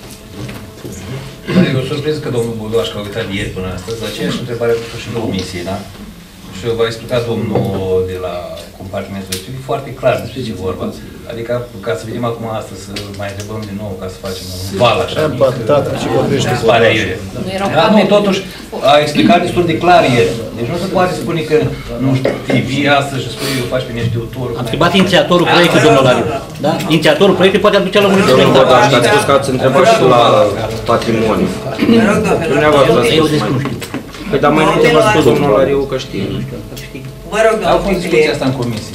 Speaker 14: Eu sunt surprins că domnul Bodașca a uitat ieri până astăzi, aceeași întrebare a făcut și în comisie, da? Și v-a explicat domnul de la compartimentul respectiv foarte clar despre ce vorba. Adică, ca să vedem acum astăzi, să mai întrebăm din nou, ca să facem un val așa mic,
Speaker 6: ce vorbește
Speaker 14: pare aiurea. Da, nu, totuși, a explicat destul de clar ieri. Deci nu se poate spune că, nu știi, vii astăzi și spui, o faci pe neștiutor.
Speaker 2: Am întrebat inițiatorul proiectului, domnul Olariu. Da? Inițiatorul proiectului poate aduce la municipiul.
Speaker 10: Domnul Bodașca, ați spus că ați întrebat și la patrimoniu. Dumneavoastră ați spus mai. Păi, dar mai înainte v-a spus domnul Olariu că știe.
Speaker 5: Vă rog, domnul Pintilie.
Speaker 14: discuția asta în comisie.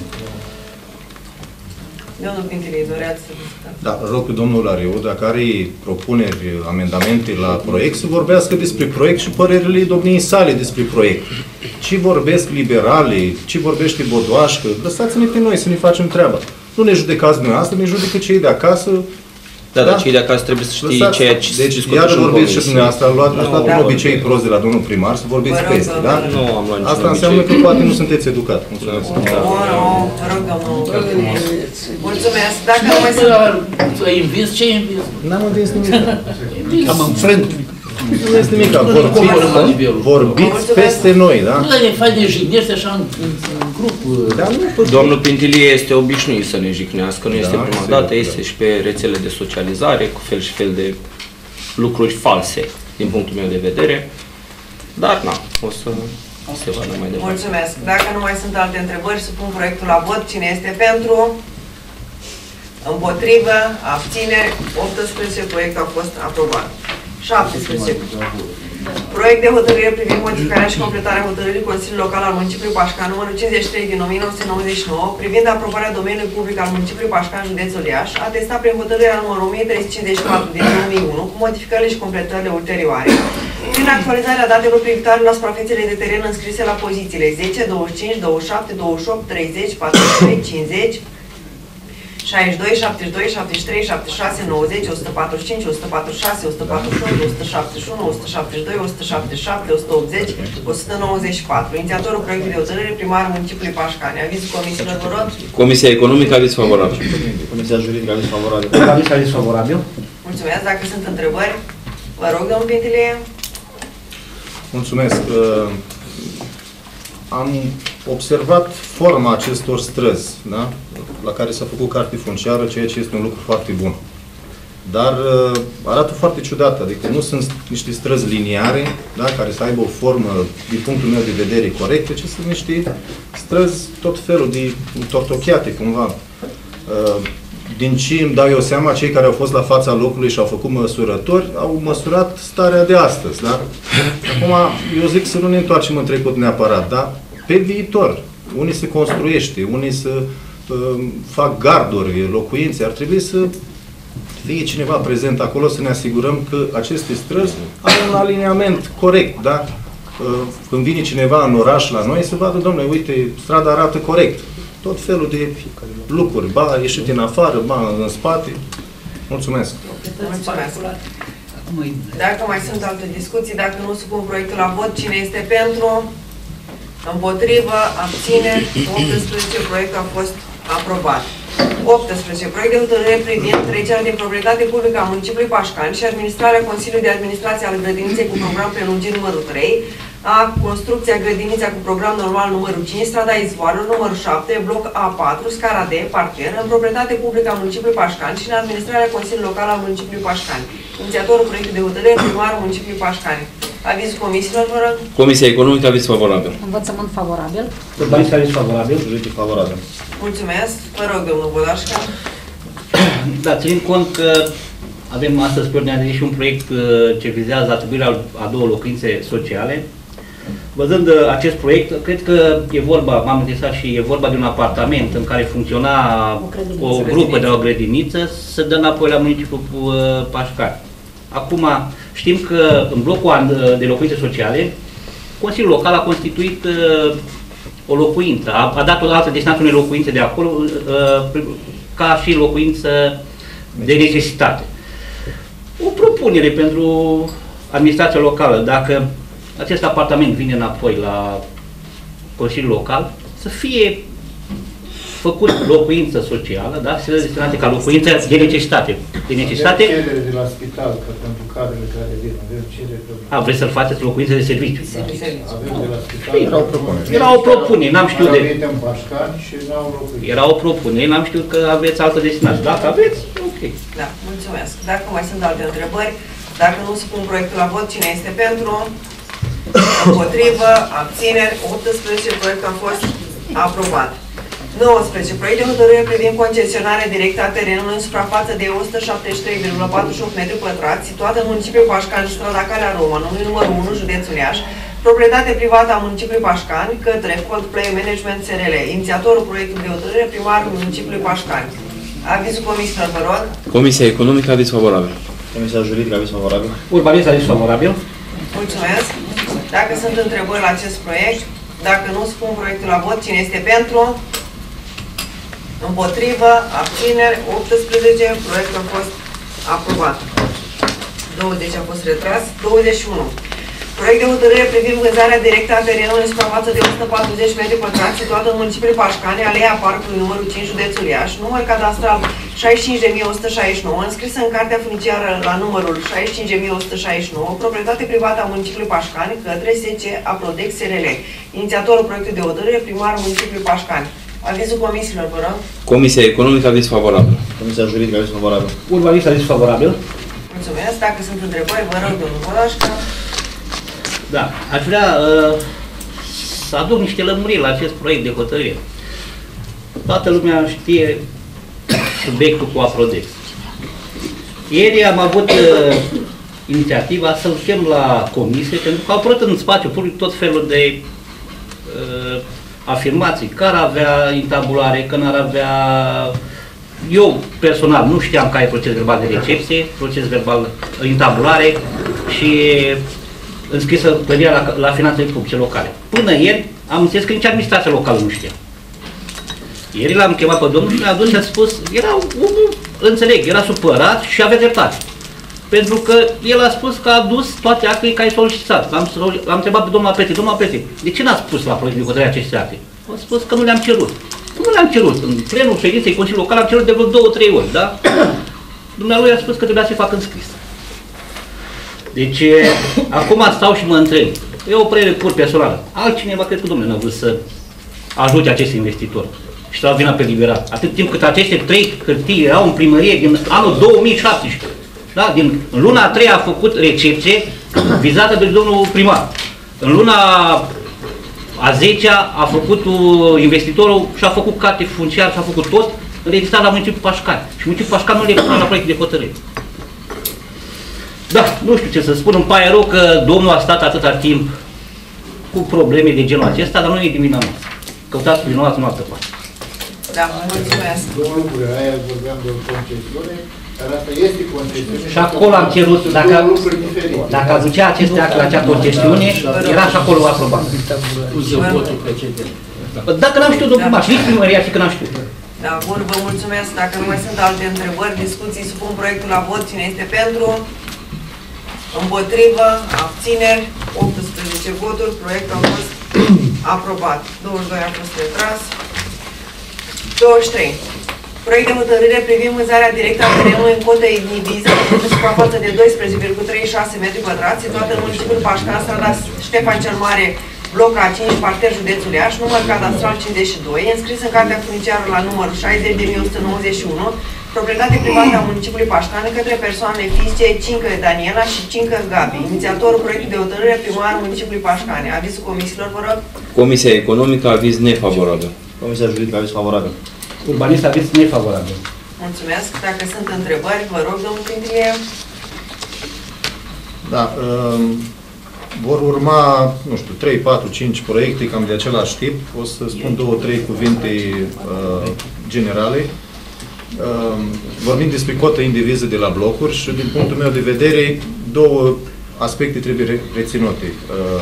Speaker 5: Domnul Pintilie, doreați să discutați.
Speaker 6: Da, rog pe domnul Olariu, dacă are propuneri, amendamente la proiect, să vorbească despre proiect și părerile domniei sale despre proiect. Ce vorbesc liberalii, ce vorbește Bodașca, lăsați-ne pe noi să ne facem treaba. Nu ne judecați dumneavoastră, ne judecă cei de acasă.
Speaker 10: Da, dar cei de acasă trebuie să știe ceea ce se discută
Speaker 6: iar
Speaker 10: și în
Speaker 6: vorbiți și
Speaker 10: comisie.
Speaker 6: dumneavoastră, ați luat un obicei prost de la domnul primar, să vorbiți peste, da?
Speaker 10: Nu am luat niciun
Speaker 6: Asta înseamnă că poate nu sunteți educat. Mulțumesc.
Speaker 5: Vă rog, domnul. Mulțumesc. Dacă nu mai sunt...
Speaker 12: Ai învins? Ce ai învins?
Speaker 6: N-am învins nimic.
Speaker 12: Am înfrânt.
Speaker 6: Nu este nimic, vorbiți peste noi, da?
Speaker 12: Nu, dar ne faci de jignești așa în grup.
Speaker 10: Domnul Pintilie este obișnuit să ne jignească, nu este prima dată, este și pe rețele de socializare, cu fel și fel de lucruri false, din punctul meu de vedere. Dar, na, o să se vadă mai departe.
Speaker 5: Mulțumesc. Dacă nu mai sunt alte întrebări, supun proiectul la vot. Cine este pentru? Împotrivă? Abțineri? 18. Proiectul a fost aprobat. 17. Proiect de hotărâre privind modificarea și completarea hotărârii Consiliului Local al municipiului Pașcan, numărul 53 din 1999, privind aprobarea domeniului public al municipiului Pașcan, județul Iași, atestat prin hotărârea numărul 1354 din 2001, cu modificările și completările ulterioare, prin actualizarea datelor privitoare la suprafețele de teren înscrise la pozițiile 10, 25, 27, 28, 30, 43, 50, 62, 72, 73, 76, 90, 145, 146, 148, 171, 172, 177, 180, 194. Inițiatorul proiectului de hotărâre, primarul municipiului Pașcani. Avizul comisiilor, vă rog.
Speaker 10: Comisia Economică, aviz favorabil.
Speaker 8: Comisia Juridică, aviz favorabil.
Speaker 2: Aviz favorabil.
Speaker 5: Mulțumesc. Dacă sunt întrebări, Vă rog, domnul Pintilie.
Speaker 6: Mulțumesc. Am observat forma acestor străzi, da? La care s-a făcut carte funciară, ceea ce este un lucru foarte bun. Dar arată foarte ciudat, adică nu sunt niște străzi liniare, da? Care să aibă o formă, din punctul meu de vedere, corectă, ci sunt niște străzi tot felul de întortocheate, cumva. Din ce îmi dau eu seama, cei care au fost la fața locului și au făcut măsurători, au măsurat starea de astăzi, da? Acum, eu zic să nu ne întoarcem în trecut neapărat, da? Pe viitor, unii se construiește, unii se fac garduri, locuințe, ar trebui să fie cineva prezent acolo să ne asigurăm că aceste străzi au un aliniament corect, da? Când vine cineva în oraș la noi, să vadă, domnule, uite, strada arată corect. Tot felul de lucruri, ba ieșit în afară, ba în spate. Mulțumesc.
Speaker 5: Mulțumesc. Dacă mai sunt alte discuții, dacă nu supun proiectul la vot, cine este pentru? Împotrivă, abține, 18, proiectul a fost aprobat. 18. Proiect de hotărâre privind trecerea din proprietate publică a municipiului Pașcani și administrarea Consiliului de Administrație al grădiniței cu program prelungit numărul 3, a construcția grădinița cu program normal numărul 5, strada Izvoarul numărul 7, bloc A4, scara D, parter, în proprietate publică a municipiului Pașcani și în administrarea Consiliului Local al municipiului Pașcani. Inițiatorul proiectului de hotărâre, primarul municipiului Pașcani. Avizul comisiilor, vă rog.
Speaker 10: Comisia Economică, aviz favorabil.
Speaker 13: Învățământ favorabil.
Speaker 2: Urbanism, aviz favorabil.
Speaker 6: Juridic favorabil.
Speaker 5: Mulțumesc. Vă rog, domnul Bodașca.
Speaker 2: Da, ținând cont că avem astăzi pe ordinea de zi și un proiect ce vizează atribuirea a 2 locuințe sociale. Văzând acest proiect, cred că e vorba, m-am interesat și e vorba de un apartament în care funcționa o grupă de o grădiniță, să dă înapoi la municipiul Pașcani. Acum, știm că în blocul de locuințe sociale, Consiliul Local a constituit o locuință, a dat o altă destinație unei locuințe de acolo, ca și locuință de necesitate. O propunere pentru administrația locală, dacă acest apartament vine înapoi la Consiliul Local, să fie făcut locuință socială, da? Să fie destinate ca locuință de necesitate. De necesitate.
Speaker 11: Avem cerere de la spital, că pentru cadrele care vin, avem cerere.
Speaker 2: Vreți să-l faceți locuință de serviciu?
Speaker 11: Avem de la spital.
Speaker 2: Era o propunere, n-am știut de...
Speaker 11: În Pașcani și n-au locuit.
Speaker 2: Era o propunere, n-am știut că aveți altă destinație. Dacă aveți, ok.
Speaker 5: Da, mulțumesc. Dacă mai sunt alte întrebări, dacă nu supun proiectul la vot, cine este pentru? Împotrivă, abțineri, 18, proiectul a fost aprobat. 19. Proiect de hotărâre privind concesionarea directă a terenului în suprafață de 173,48 m2, situată în municipiul Pașcani, strada Calea Romanului, numărul 1, județul Iași, proprietate privată a municipiului Pașcani, către Coldplay Management SRL. Inițiatorul proiectului de hotărâre, primarul municipiului Pașcani. Avizul comisiilor, vă rog.
Speaker 10: Comisia Economică, aviz favorabil.
Speaker 8: Comisia Juridică, aviz favorabil.
Speaker 2: Urbanism, aviz favorabil.
Speaker 5: Mulțumesc. Dacă sunt întrebări la acest proiect, dacă nu spun proiectul la vot, cine este pentru? Împotrivă, abțineri, 18, proiectul a fost aprobat. 20 a fost retras. 21. Proiect de hotărâre privind vânzarea directă a terenului în suprafață de 140 m2, situată în municipiul Pașcani, Aleea Parcului, numărul 5, județul Iași, număr cadastral 65.169, înscrisă în cartea funciară la numărul 65.169, proprietate privată a municipiului Pașcani, către SC Aprodex SRL. Inițiatorul proiectului de hotărâre, primarul municipiului Pașcani. Avizul comisiilor, vă rog.
Speaker 10: Comisia Economică, aviz favorabil.
Speaker 8: Comisia Juridică, aviz favorabil.
Speaker 2: Urbanism, aviz favorabil.
Speaker 5: Mulțumesc. Dacă sunt întrebări, vă rog, domnul Bodașca.
Speaker 2: Da, aș vrea să aduc niște lămuriri la acest proiect de hotărâre. Toată lumea știe subiectul cu Aprodex. Ieri am avut inițiativa să-l chem la comisie, pentru că au apărut în spațiu public tot felul de afirmații, că ar avea intabulare, că n-ar avea... Eu, personal, nu știam că ai proces verbal de recepție, proces verbal intabulare și înscrisă plădirea la finanțele publice locale. Până ieri am înțeles că nici administrația locală nu știa. Ieri l-am chemat pe domnul și mi-a adus și a spus, era unul, înțeleg, era supărat și avea dreptate. Pentru că el a spus că a adus toate actele care s-au solicitat. L-am întrebat pe domnul Apete, domnul Apete, de ce n-a spus la proiectul de hotărâre aceste acte? A spus că nu le-am cerut. Nu le-am cerut. În plenul ședinței Consiliului Local am cerut de vreo 2-3 ori, da? Dumnealui a spus că trebuia să facă înscris. Deci, acum stau și mă întreb. E o părere pur personală. Altcineva, cred că, domnule, n-a vrut să ajute acest investitor. Și s-a vina pe liberat. Atât timp cât aceste 3 hârtii erau în primărie din anul 2017. Da? În luna a 3 a făcut recepție vizată de domnul primar. În luna a 10-a a făcut investitorul și a făcut carte funciar și a făcut tot înregistrat la municipiul Pașcani. Și municipiul Pașcani nu le pune la proiect de hotărâre. Da, nu știu ce să spun, îmi pare rău că domnul a stat atâta timp cu probleme de genul acesta, dar nu e din vina noastră. Căutați prin noastră în altă parte.
Speaker 5: Da, mulțumesc.
Speaker 11: Două lucruri, aia vorbeam de o concesiune, dar asta este concesiune.
Speaker 2: Și acolo am cerut, dacă aducea aceste acte la acea concesiune, era și acolo aprobat. Dacă n-am știut, domnul Maș, nici primăria și că n-am știut.
Speaker 5: Da, bun, vă mulțumesc. Dacă nu mai sunt alte întrebări, discuții, supun proiectul la vot. Cine este pentru? Împotrivă? Abțineri? 18 voturi. Proiectul a fost aprobat. 22 a fost retras. 23. Proiect de hotărâre privind vânzarea directă a terenului în cotă indiviză cu suprafață de 12,36 m2 situată în municipiul Pașcan, strada Ștefan cel Mare, bloc A5, parter județul Iași, număr cadastral 52, înscris în cartea funciară la numărul 60.191, proprietate privată a municipiului Pașcan către persoane fizice Cincă Daniela și Cincă Gabi. Inițiatorul proiectului de hotărâre, primarul municipiului Pașcan. Avizul comisiilor, vă rog.
Speaker 10: Comisia Economică, aviz nefavorabil.
Speaker 8: Comisia Juridică, aviz favorabil.
Speaker 2: Urbanist, aviz nefavorabil.
Speaker 5: Mulțumesc. Dacă sunt întrebări, vă rog, domnul Pintilie.
Speaker 6: Da, vor urma, nu știu, 3, 4, 5 proiecte cam de același tip. O să spun 2-3 cuvinte generale. Vorbim despre cotă indiviză de la blocuri și, din punctul meu de vedere, două aspecte trebuie reținute.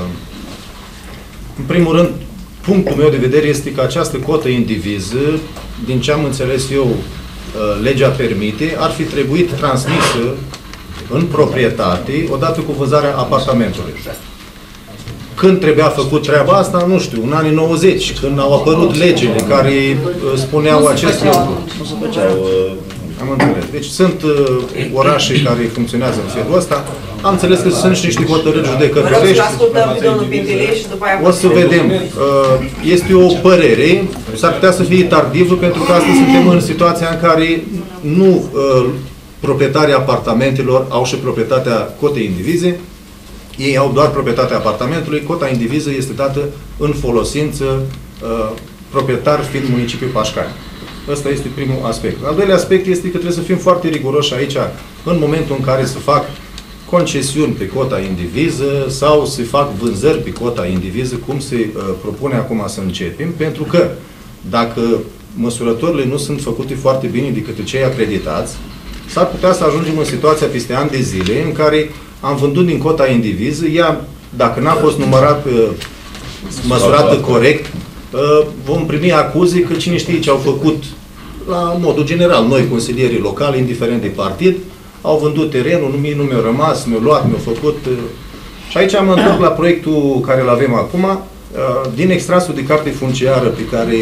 Speaker 6: În primul rând, punctul meu de vedere este că această cotă indiviză, din ce am înțeles eu, legea permite, ar fi trebuit transmisă în proprietate odată cu vânzarea apartamentului. Când trebuia făcut treaba asta, nu știu, în anii 90, când au apărut legile care spuneau acest lucru. Am înțeles. Deci sunt orașe care funcționează în felul ăsta. Am înțeles că sunt și niște hotărâri judecătorești.
Speaker 5: Vă rog să ascultăm pe domnul Pintilie și după aia...
Speaker 6: O să vedem. Este o părere, s-ar putea să fie tardivă, pentru că astăzi suntem în situația în care nu proprietarii apartamentelor au și proprietatea cotei indivize. Ei au doar proprietatea apartamentului, cota indiviză este dată în folosință, proprietar fiind municipiul Pașcani. Ăsta este primul aspect. Al doilea aspect este că trebuie să fim foarte riguroși aici, în momentul în care se fac concesiuni pe cota indiviză sau se fac vânzări pe cota indiviză, cum se propune acum să începem, pentru că dacă măsurătorile nu sunt făcute foarte bine de către cei acreditați, s-ar putea să ajungem în situația peste ani de zile în care am vândut din cota indiviză, ea, dacă n-a fost măsurată corect, vom primi acuze că cine știe ce au făcut la modul general, noi consilierii locali, indiferent de partid, au vândut terenul, mie nu mi-au rămas, mi-au luat, mi-au făcut. Și aici mă întorc la proiectul care îl avem acum, din extrasul de carte funciară pe care,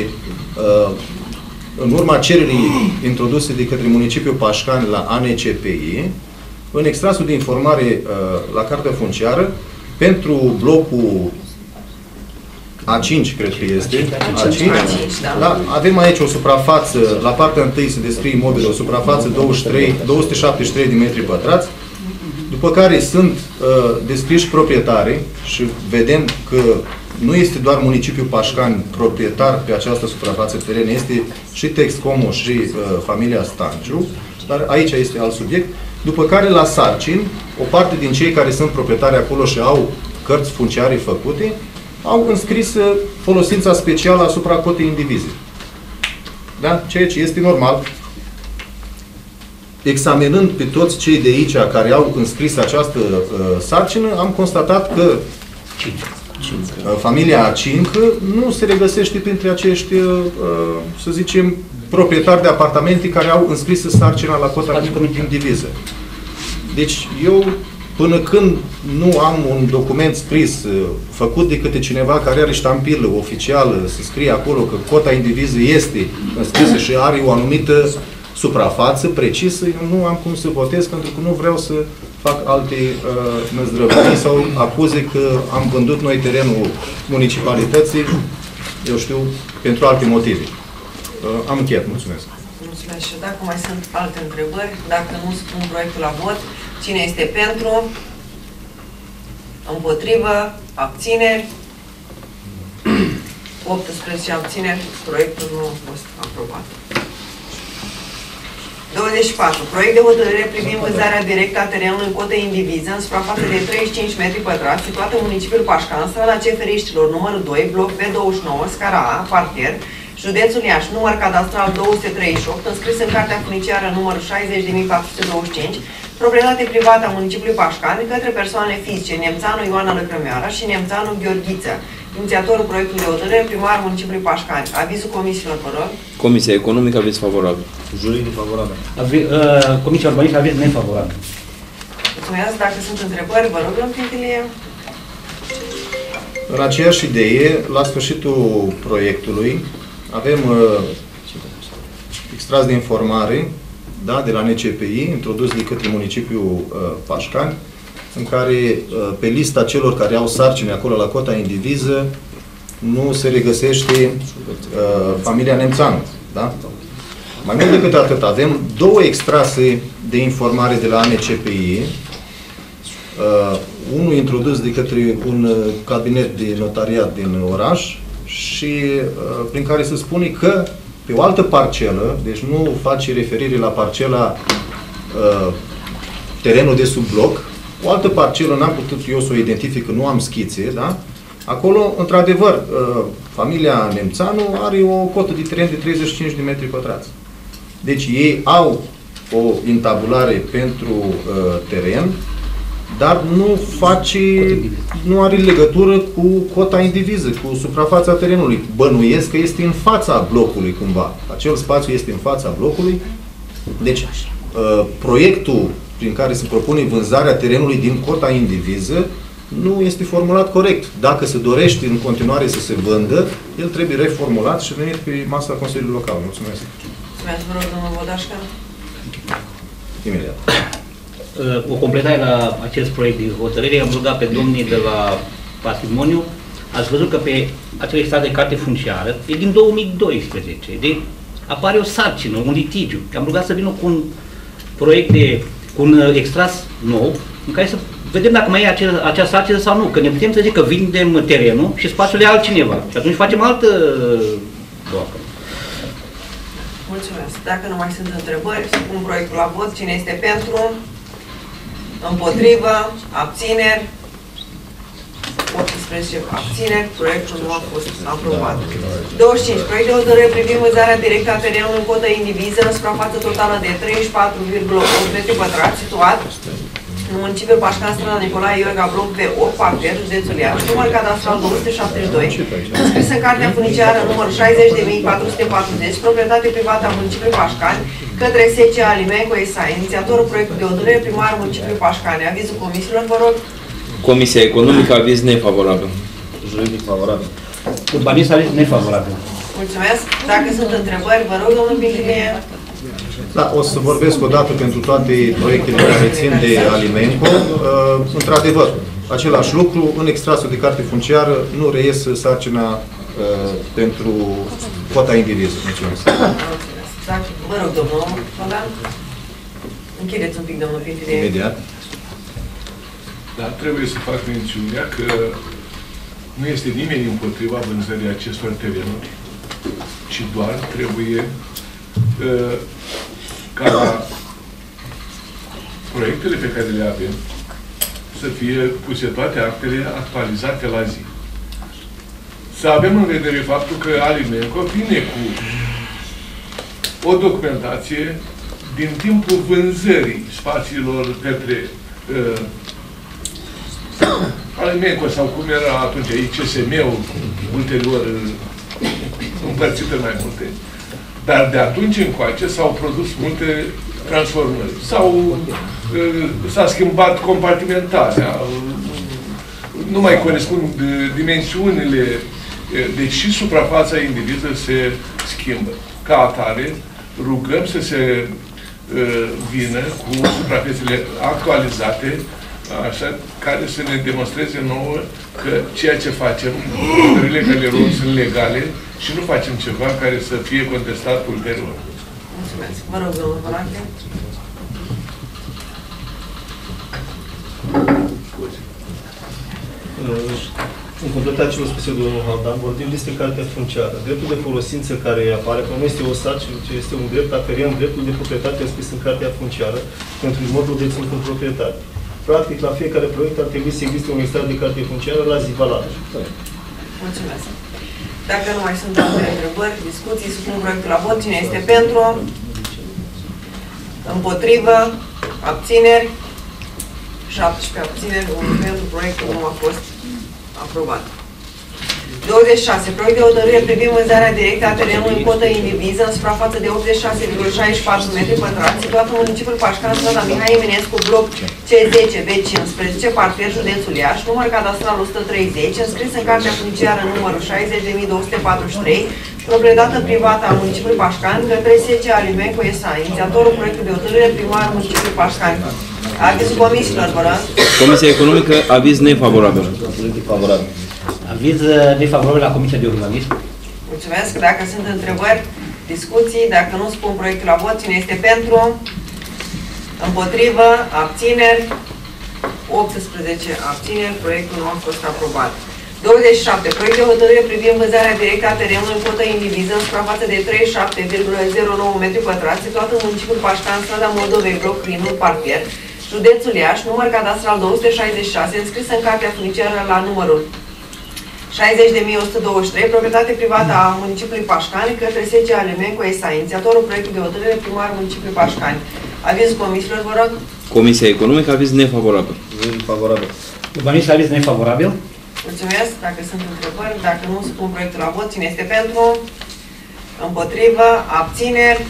Speaker 6: în urma cererii introduse de către municipiul Pașcani la ANCPI, în extrasul de informare la cartea funciară, pentru blocul A5, cred că este. A5, da. Avem aici o suprafață, la partea întâi se descrie imobil, o suprafață 273 de metri pătrați, după care sunt descriși proprietari și vedem că nu este doar municipiul Pașcani proprietar pe această suprafață teren, este și Texcomo și familia Stanciu, dar aici este alt subiect. După care la sarcini, o parte din cei care sunt proprietari acolo și au cărți funciare făcute, au înscris folosința specială asupra cotei indivize. Da? Ceea ce este normal. Examinând pe toți cei de aici care au înscris această sarcină, am constatat că familia Cincă nu se regăsește printre acești, să zicem, proprietari de apartamente care au înscris sarcina la cota indiviză. Deci eu, până când nu am un document scris, făcut de către cineva care are ștampilă oficială, să scrie acolo că cota indiviză este înscrisă și are o anumită suprafață precisă, eu nu am cum să votez pentru că nu vreau să fac alte năzdrăvăniri sau acuze că am vândut noi terenul municipalității, eu știu, pentru alte motive. Am încheiat, mulțumesc.
Speaker 5: Mulțumesc. Și dacă mai sunt alte întrebări, dacă nu spun proiectul la vot, cine este pentru? Împotrivă? Abțineri? 18 abțineri, proiectul nu a fost aprobat. 24. Proiect de hotărâre privind vânzarea directă a terenului în cotă indiviză în suprafață de 35 metri pătrați, situată în municipiul Pașcan, strada Ceferiștilor, numărul 2, bloc B29, scara A, parter, județul Iași, număr cadastral 238, înscris în cartea funiciară numărul 60.425, proprietate privată a municipiului Pașcan, către persoane fizice, Nemțanu Ioana Lăcrămioara și Nemțanu Gheorghiță. Inițiatorul proiectului de hotărâre, primarul municipiului Pașcani. Avizul comisiilor, vă rog.
Speaker 10: Comisia Economică, aviz favorabil.
Speaker 8: Juridic favorabil.
Speaker 2: Comisia Urbanistă, aviz nefavorabil.
Speaker 5: Mulțumesc. Dacă sunt întrebări, vă rog, domnul Pintilie.
Speaker 6: În aceeași idee, la sfârșitul proiectului, avem extras de informare, da, de la NCPI, introdus de către municipiul Pașcani, în care pe lista celor care au sarcini acolo la cota indiviză nu se regăsește familia Nemțanu. Da? Mai mult decât atât, avem două extrase de informare de la NCPI, unul introdus de către un cabinet de notariat din oraș și prin care se spune că pe o altă parcelă, deci nu face referire la parcela terenul de sub bloc, o altă parcelă n-am putut eu să o identific, că nu am schițe, da? Acolo, într-adevăr, familia Nemțanu are o cotă de teren de 35 de metri pătrați. Deci ei au o intabulare pentru teren, dar nu are legătură cu cota indiviză, cu suprafața terenului. Bănuiesc că este în fața blocului cumva. Acel spațiu este în fața blocului. Deci, proiectul prin care se propune vânzarea terenului din cota indiviză nu este formulat corect. Dacă se dorește în continuare să se vândă, el trebuie reformulat și venit pe masa Consiliului Local. Mulțumesc.
Speaker 5: Mulțumesc, vă rog, domnul Vodașca.
Speaker 6: Imediat.
Speaker 2: O completare la acest proiect de hotărâre, am rugat pe domnii de la Patrimoniu. Ați văzut că pe acel stat de carte funciară e din 2012. Deci apare o sarcină, un litigiu. Am rugat să vină cu un proiect cu un extras nou, în care să vedem dacă mai e acea sarcină sau nu. Că ne putem să zic că vindem terenul și spațiul e altcineva. Și atunci facem altă blocă.
Speaker 5: Mulțumesc. Dacă nu mai sunt întrebări, supun proiectul la vot. Cine este pentru? Împotrivă? Abțineri? 18 abțineri. Proiectul nu a fost aprobat. 25. Proiect de hotărâre privind vânzarea directă a terenului în cotă indiviză în suprafață totală de 34,8 metri pătrați, situat în municipiul Pașcan, strada Nicolae Iorga, bloc B8, parter, județul Iași, număr cadastral 272, înscris în cartea funiciară numărul 60.440, proprietate privată a municipiului Pașcani, către S.C. Alimenco S.A. Inițiatorul proiectului de hotărâre, primarul municipiului Pașcani. Avizul comisiilor, vă rog.
Speaker 10: Comisia Economică, aviz nefavorabil.
Speaker 8: Juridic favorabil.
Speaker 2: Urbanism, aviz nefavorabil.
Speaker 5: Mulțumesc. Dacă sunt întrebări, vă rog, domnul Pintilie.
Speaker 6: Da, o să vorbesc o dată pentru toate proiectele care țin de Alimenco. Într-adevăr, același lucru, în extrasul de carte funciară nu reiese sarcina pentru cota indiviză. Mulțumesc.
Speaker 5: Vă rog, domnul Fondan. Închideți un pic, domnul Pintilie.
Speaker 6: Imediat.
Speaker 3: Dar trebuie să fac mențiunea că nu este nimeni împotriva vânzării acestor terenuri, ci doar trebuie ca proiectele pe care le avem să fie puse toate actele actualizate la zi. Să avem în vedere faptul că Alimenco vine cu o documentație din timpul vânzării spațiilor către Alimenco sau cum era atunci ICSM-ul, ulterior împărțit în mai multe. Dar de atunci încoace s-au produs multe transformări. S-a schimbat compartimentarea, nu mai corespund dimensiunile, deci și suprafața indiviză se schimbă. Ca atare, rugăm să se vină cu suprafețele actualizate, așa, care să ne demonstreze nouă că ceea ce facem, hotărârile care le luăm sunt legale și nu facem ceva care să fie contestat ulterior.
Speaker 5: Mulțumesc. Vă rog, domnul Părache.
Speaker 8: În completare celor spuse de domnul Handan, vorbim despre cartea funciară. Dreptul de folosință care apare, că nu este o stat, ci este un drept aferent, dreptul de proprietate scris în cartea funciară pentru imobile deținut în proprietate. Practic, la fiecare proiect ar trebui să existe un extras de carte funciară la zi valabil.
Speaker 5: Mulțumesc. Dacă nu mai sunt alte întrebări, discuții, supun proiectul la vot. Cine este pentru? Împotrivă? Abțineri? 17 abțineri. Pentru proiectul nu a fost aprobat. 26. Proiect de hotărâre privind vânzarea directă a terenului în cotă indiviză în suprafață de 86,64 m2, situat în municipiul Pașcan, strada Mihai Eminescu, bloc C10, B15, parter, județul Iași, număr cadastral 130, înscris în cartea funciară numărul 60.243, proprietate privată a municipiului Pașcan, către SC Alimenco S.A. Inițiatorul proiectului de hotărâre, primarul municipiului Pașcan. Avizul comisiilor, vă rog.
Speaker 10: Comisia Economică, aviz nefavorabil.
Speaker 2: Favorabil. Aviz nefavorabil la Comisia de Urbanism.
Speaker 5: Mulțumesc. Dacă sunt întrebări, discuții, dacă nu spun proiectul la vot, cine este pentru? Împotrivă? Abțineri? 18 abțineri. Proiectul nu a fost aprobat. 27. Proiect de hotărâre privind vânzarea directă a terenului în cotă indiviză în suprafață de 37,09 m2, situat în municipiul Pașcan, strada Moldovei, bloc Crinul, parter, județul Iași, număr cadastral 266, înscris în cartea funciară la numărul 60.123, proprietate privată a municipiului Pașcani, către SC Alimenco S.A. Inițiatorul proiectului de hotărâre, primarul municipiului Pașcani. Avizul comisiilor, vă rog.
Speaker 10: Comisia Economică, aviz nefavorabil.
Speaker 2: Favorabil. Urbanism, aviz nefavorabil.
Speaker 5: Mulțumesc. Dacă sunt întrebări, dacă nu, supun proiectul la vot. Cine este pentru? Împotrivă? Abțineri?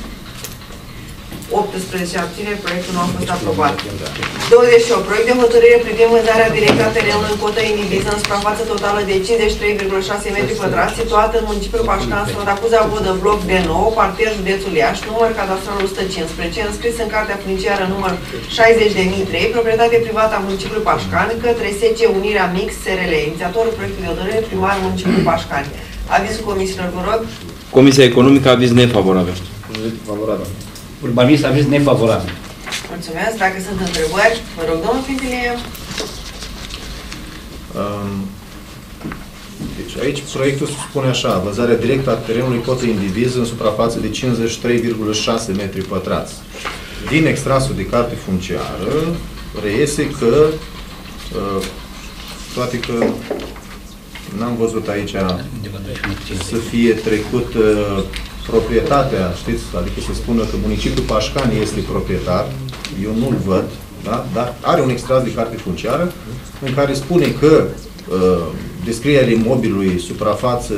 Speaker 5: 18 abțineri. Proiectul nu a fost aprobat. 28. Proiect de hotărâre privind vânzarea directă a terenului în cotă indiviză în suprafață totală de 53,6 m2, situată în municipiul Pașcan, strada Cuza Vodă, bloc B9, parter, județul Iași, număr cadastral 115, înscris în cartea funciară număr 60.003, proprietate privată a municipiului Pașcan, către SC Unirea Mix SRL. Inițiatorul proiectului de hotărâre, primarul municipiului Pașcan. Avizul comisiilor, vă rog.
Speaker 10: Comisia Economică, aviz nefavorabil.
Speaker 2: Favorabil. Urbanism, aviz nefavorabil.
Speaker 5: Mulțumesc. Dacă sunt întrebări, vă rog, domnul Pintilie.
Speaker 6: Deci aici proiectul spune așa: vânzarea directă a terenului cotă indiviză în suprafață de 53,6 m2. Din extrasul de carte funciară reiese că, toate că n-am văzut aici să fie trecut proprietatea, știți, adică se spună că municipiul Pașcani este proprietar, eu nu-l văd, da? Dar are un extras de carte funciară în care spune că descrierea imobilului, suprafață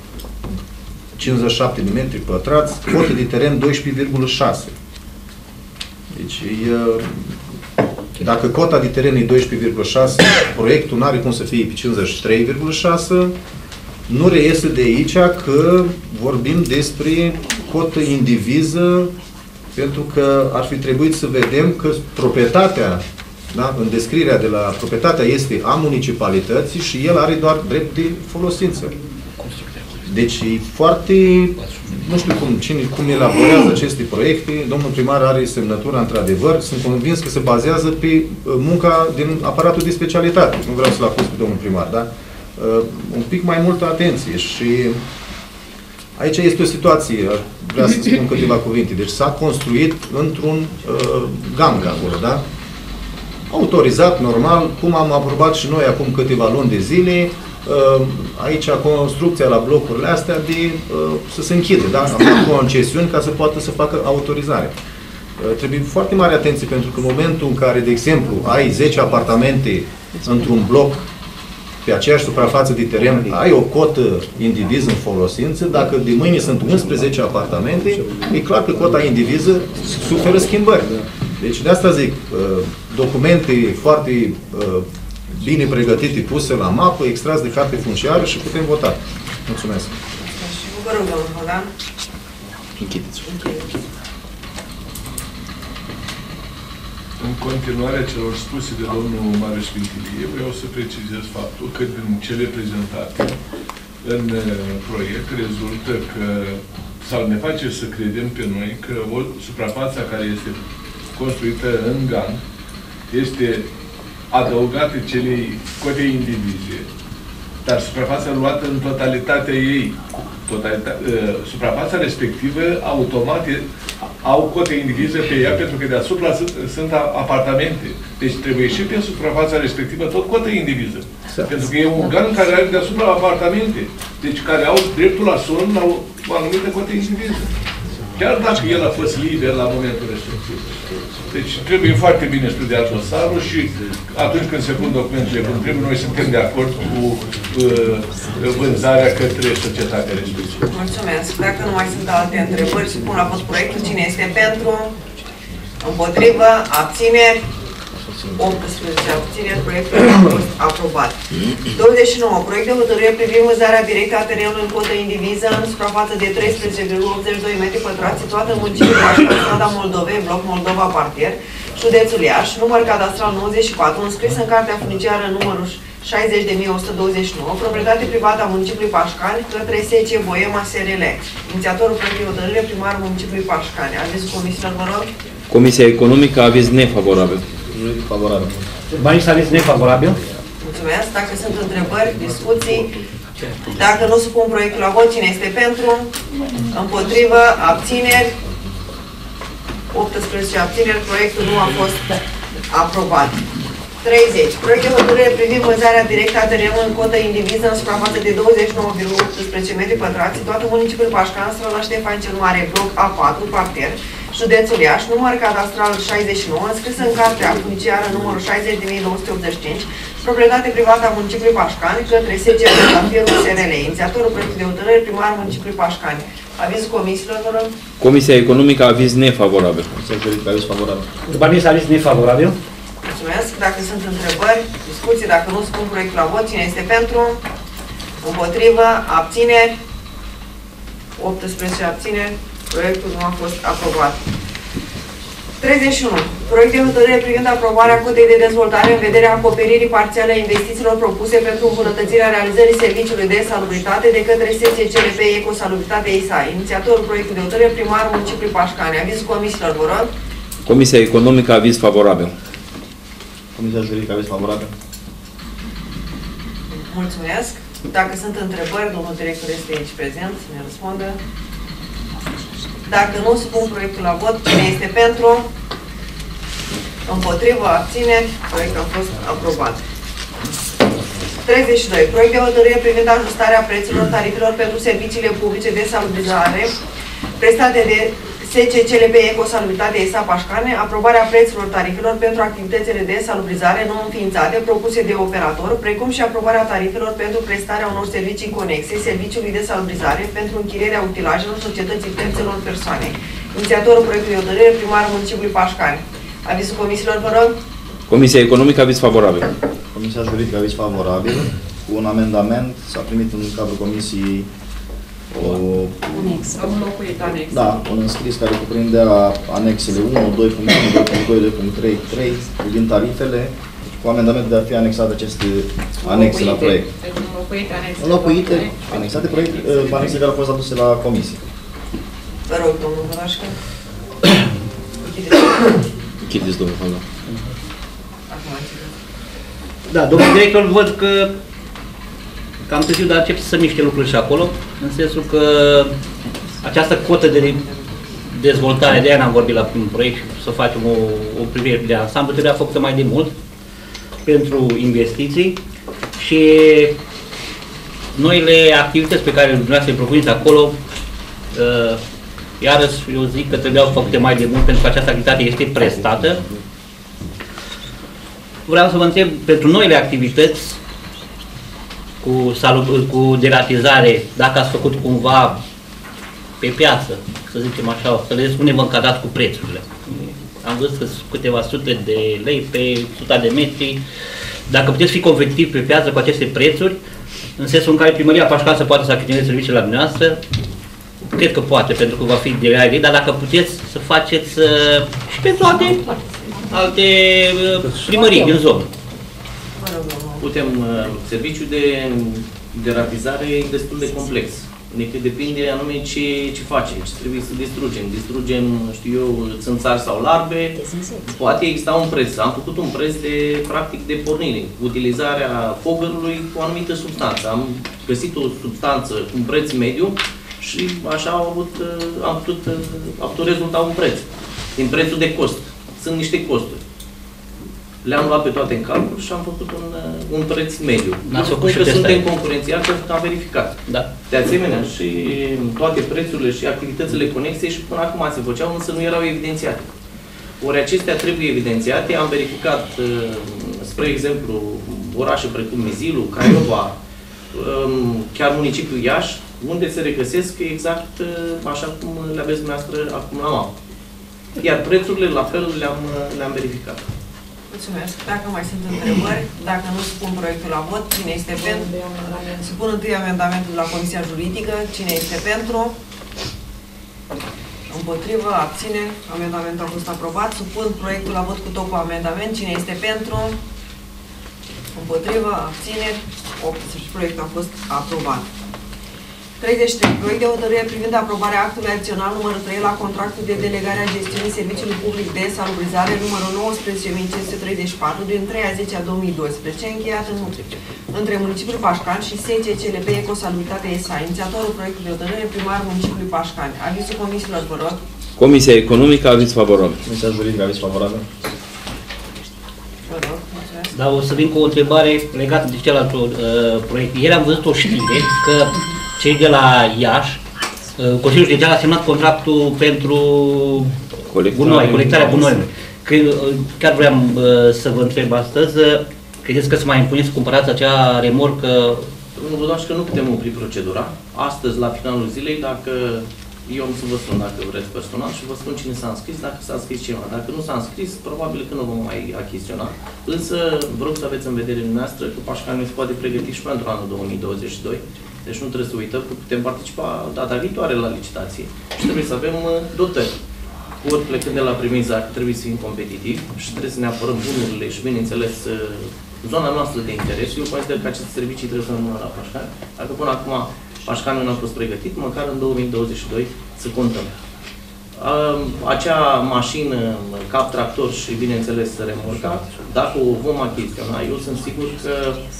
Speaker 6: 57 de metri pătrați, cotă de teren 12,6. Deci, dacă cota de teren e 12,6, proiectul nu are cum să fie pe 53,6, nu reiese de aici că vorbim despre cotă indiviză, pentru că ar fi trebuit să vedem că proprietatea, da, în descrierea de la proprietatea este a municipalității și el are doar drept de folosință. Deci e foarte, nu știu cum elaborează aceste proiecte, domnul primar are semnătura într-adevăr, sunt convins că se bazează pe munca din aparatul de specialitate, nu vreau să-l acuz pe domnul primar, da? Un pic mai multă atenție și aici este o situație, vreau să spun câteva cuvinte. Deci s-a construit într-un gang acolo, da? Autorizat, normal, cum am aprobat și noi acum câteva luni de zile, aici construcția la blocurile astea de să se închide, da? Am dat concesiuni ca să poată să facă autorizare. Trebuie foarte mare atenție, pentru că în momentul în care, de exemplu, ai 10 apartamente într-un bloc pe aceeași suprafață de teren, ai o cotă indiviză în folosință, dacă de mâine sunt 11 apartamente, e clar că cota indiviză suferă schimbări. Deci de asta zic, documente foarte bine pregătite, puse la mapă, extras de carte funciară și putem vota. Mulțumesc.
Speaker 5: Vă rog, domnul Hodan.
Speaker 10: Închideți.
Speaker 3: În continuarea celor spuse de domnul Marius Pintilie, vreau să precizez faptul că din cele prezentate în proiect rezultă că, sau ne face să credem pe noi, că o suprafața care este construită în GAN este adăugată celei cote indivize, dar suprafața luată în totalitatea ei. Suprafața respectivă, automat, au cote indivize pe ea, pentru că deasupra sunt apartamente. Deci trebuie și pe suprafața respectivă tot cotă indiviză. Pentru că e un GAN care are deasupra apartamente. Deci care au dreptul la somn la o anumită cotă indiviză. Chiar dacă el a fost liber la momentul respectiv. Deci trebuie foarte bine studiat dosarul și atunci când se pun documentele cum trebuie, noi suntem de acord cu vânzarea către societatea respectivă.
Speaker 5: Mulțumesc. Dacă nu mai sunt alte întrebări, supun la vot proiectul. Cine este pentru? Împotrivă? Abțineri? 18 abțineri. Proiectul a fost aprobat. 29. Proiect de hotărâre privind vânzarea directă a terenului în cotă indiviză în suprafață de 13,82 metri pătrați, situată în municipiul Pașca, strada Moldovei, bloc Moldova Parter, județul Iași, număr cadastral 94, înscris în cartea funciară numărul 60.129, proprietate privată a municipiului Pașcani, către SC Boema SRL. Inițiatorul proiectului hotărâre, primarul municipiului Pașcani. Avizul comisiilor, vă rog.
Speaker 10: Comisia Economică, aviz nefavorabil.
Speaker 8: Favorabil.
Speaker 2: Banii s-a ales nefavorabil.
Speaker 5: Mulțumesc. Dacă sunt întrebări, discuții, dacă nu supun proiectul la vot, cine este pentru? Împotrivă? Abțineri? 18 abțineri. Proiectul nu a fost aprobat. 30. Proiect de hotărâre privind vânzarea directă a terenului în cotă indiviză în suprafață de 29,18 metri pătrați, situată în municipiul Pașcan, strada Ștefan cel Mare, bloc A4, parter, județul Iași, număr cadastral 69, înscris în cartea funciară numărul 60.285, proprietate privată a municipiului Pașcani, către SC Zafirul SRL. Inițiatorul proiectului de hotărâre, primarul municipiului Pașcani. Avizul comisiilor, vă rog.
Speaker 10: Comisia Economică, aviz nefavorabil.
Speaker 8: Aviz favorabil.
Speaker 2: Banii s-a ales nefavorabil.
Speaker 5: Mulțumesc. Dacă sunt întrebări, discuții, dacă nu spun proiectul la vot, cine este pentru? Împotrivă? Abțineri? 18 abțineri. Proiectul nu a fost aprobat. 31. Proiect de hotărâre privind aprobarea cotei de dezvoltare în vederea acoperirii parțiale a investițiilor propuse pentru îmbunătățirea realizării serviciului de salubritate de către SCCLP Ecosalubritate ISA. Inițiatorul proiectului de hotărâre, primarul municipiului Pașcani. Avizul comisiilor, vă rog.
Speaker 10: Comisia Economică, aviz favorabil.
Speaker 8: Comisia Juridică, aviz favorabil.
Speaker 5: Mulțumesc. Dacă sunt întrebări, domnul director este aici prezent să ne răspundă. Dacă nu supun proiectul la vot, cine este pentru? Împotrivă, abțineri, proiectul a fost aprobat. 32. Proiect de hotărâre privind ajustarea prețurilor tarifelor pentru serviciile publice de salubrizare prestate de SCCLP Ecosalubritate ISA Pașcane, aprobarea prețurilor tarifelor pentru activitățile de salubrizare nou înființate propuse de operator, precum și aprobarea tarifelor pentru prestarea unor servicii conexe serviciului de salubrizare pentru închirierea utilajelor societății terțelor persoane. Inițiatorul proiectului de hotărâre, primarul municipiului Pașcani. Avizul comisiilor, vă rog.
Speaker 10: Comisia Economică, aviz favorabil.
Speaker 8: Comisia Juridică, aviz favorabil. Cu un amendament s-a primit în cadrul comisiei Da, un înscris care cuprindea anexele 1, 2.1, 2.2, 2.3, privind tarifele, cu amendamentul de a fi anexate aceste anexe la proiect. Înlocuite, anexate proiect, anexele care au fost aduse la comisie.
Speaker 5: Vă rog, domnul Vălașcă.
Speaker 10: Închideți, domnul Fanda.
Speaker 2: Da, domnul director, văd că cam târziu, dar încep să miște lucruri și acolo, în sensul că această cotă de dezvoltare, de aia n-am vorbit la primul proiect și să facem o privire de ansamblu, trebuia făcută mai de mult pentru investiții și noile activități pe care dumneavoastră le propuneți acolo, iarăși eu zic că trebuiau făcute mai de mult pentru că această activitate este prestată. Vreau să vă întreb, pentru noile activități cu deratizare, dacă ați făcut cumva pe piață, să zicem așa, să le spunem încadrați cu prețurile. Am văzut că sunt câteva sute de lei pe 100 de metri. Dacă puteți fi competitiv pe piață cu aceste prețuri, în sensul în care primăria Pașcan să poată să achiziționeze serviciile la dumneavoastră, cred că poate, pentru că va fi de la ei, dar dacă puteți să faceți și pentru alte alte primării din zonă.
Speaker 4: Putem, serviciul de rapizare e destul de complex. Adică depinde anume ce facem, ce trebuie să distrugem. Distrugem, știu eu, țânțari sau larve, poate exista un preț. Am făcut un preț practic de pornire, utilizarea fogărului cu o anumită substanță. Am găsit o substanță cu un preț mediu și așa am putut rezulta un preț. Din prețul de cost. Sunt niște costuri. Le-am luat pe toate în calcul și am făcut un preț mediu. Nu spun că suntem concurențiali, pentru că am verificat.
Speaker 2: Da.
Speaker 4: De asemenea, și toate prețurile și activitățile conexe și până acum se făceau, însă nu erau evidențiate. Ori acestea trebuie evidențiate. Am verificat, spre exemplu, orașe precum Mizilu, Craiova, chiar municipiul Iași, unde se regăsesc exact așa cum le aveți dumneavoastră acum la mapă. Iar prețurile, la fel, le-am verificat.
Speaker 5: Mulțumesc. Dacă mai sunt întrebări, dacă nu supun proiectul la vot, cine este pentru? Supun întâi amendamentul la Comisia Juridică. Cine este pentru? Împotrivă, abține. Amendamentul a fost aprobat. Supun proiectul la vot cu tot cu amendament. Cine este pentru? Împotrivă, abține. 18. Proiectul a fost aprobat. 33. Proiect de hotărâre privind aprobarea actului adițional numărul 3 la contractul de delegare a gestiunii serviciului public de salubrizare numărul 19.534 din 3/10/2012, încheiat între municipiul Pașcani și SCCLP Ecosalubritate S.A. Inițiatorul proiectului de hotărâre, primarul municipiului Pașcani. Avizul comisiilor, vă rog.
Speaker 15: Comisia Economică, aviz favorabil.
Speaker 8: Comisia Juridică, aviz favorabil.
Speaker 5: Vă rog, mulțumesc.
Speaker 2: Dar o să vin cu o întrebare legată de celălalt proiect. Ieri am văzut o știre că cei de la Iași, Consiliul Județean a semnat contractul pentru colectarea gunoiului. Chiar vreau să vă întreb astăzi, credeți că se mai impune să cumpărați acea remorcă?
Speaker 4: Nu vă dați că nu putem opri procedura. Astăzi, la finalul zilei, dacă eu am să vă spun dacă vreți personal și vă spun cine s-a înscris, dacă s-a înscris cineva. Dacă nu s-a înscris, probabil că nu vom mai achiziționa. Însă vreau să aveți în vedere dumneavoastră că Pașcani se poate pregăti și pentru anul 2022. Deci nu trebuie să uităm că putem participa data viitoare la licitație și trebuie să avem dotări. Ori plecând de la premiza că trebuie să fim competitivi și trebuie să ne apărăm bunurile și, bineînțeles, zona noastră de interes. Eu consider că aceste servicii trebuie să rămână la Pașcani. Dacă până acum Pașcani nu a fost pregătit, măcar în 2022 să contăm. Acea mașină, cap tractor și, bineînțeles, remorca, dacă o vom achiziționa, eu sunt sigur că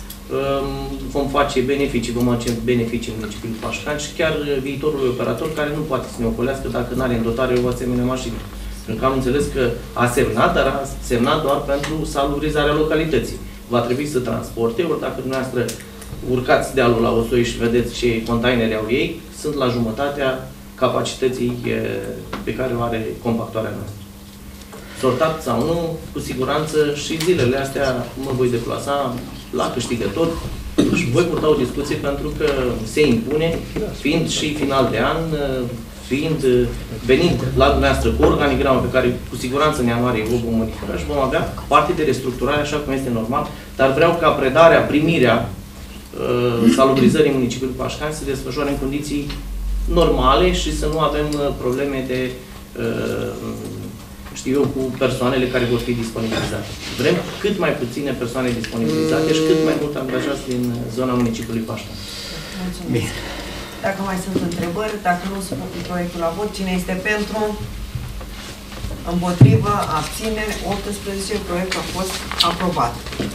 Speaker 4: vom face beneficii, vom face beneficii în municipiul Pașcani și chiar viitorul operator care nu poate să ne ocolească dacă nu are în dotare o asemenea mașină. Pentru că am înțeles că a semnat, dar a semnat doar pentru salubrizarea localității. Va trebui să transporte, ori dacă dumneavoastră urcați dealul la Osoi și vedeți ce containere au ei, sunt la jumătatea capacității pe care o are compactoarea noastră. Sortat sau nu, cu siguranță și zilele astea mă voi deplasa la câștigător și voi purta o discuție pentru că se impune, fiind și final de an, venind la dumneavoastră cu organigramul pe care cu siguranță în ianuarie o vom modifica și vom avea parte de restructurare așa cum este normal, dar vreau ca predarea, primirea salubrizării municipiului Pașcani să se desfășoare în condiții normale și să nu avem probleme de știu eu, cu persoanele care vor fi disponibilizate. Vrem cât mai puține persoane disponibilizate și cât mai mult angajați din zona municipiului Pașcani.
Speaker 5: Mulțumesc. Dacă mai sunt întrebări, dacă nu supun proiectul la vot, cine este pentru? Împotrivă, abțineri, 18, proiectul a fost aprobat.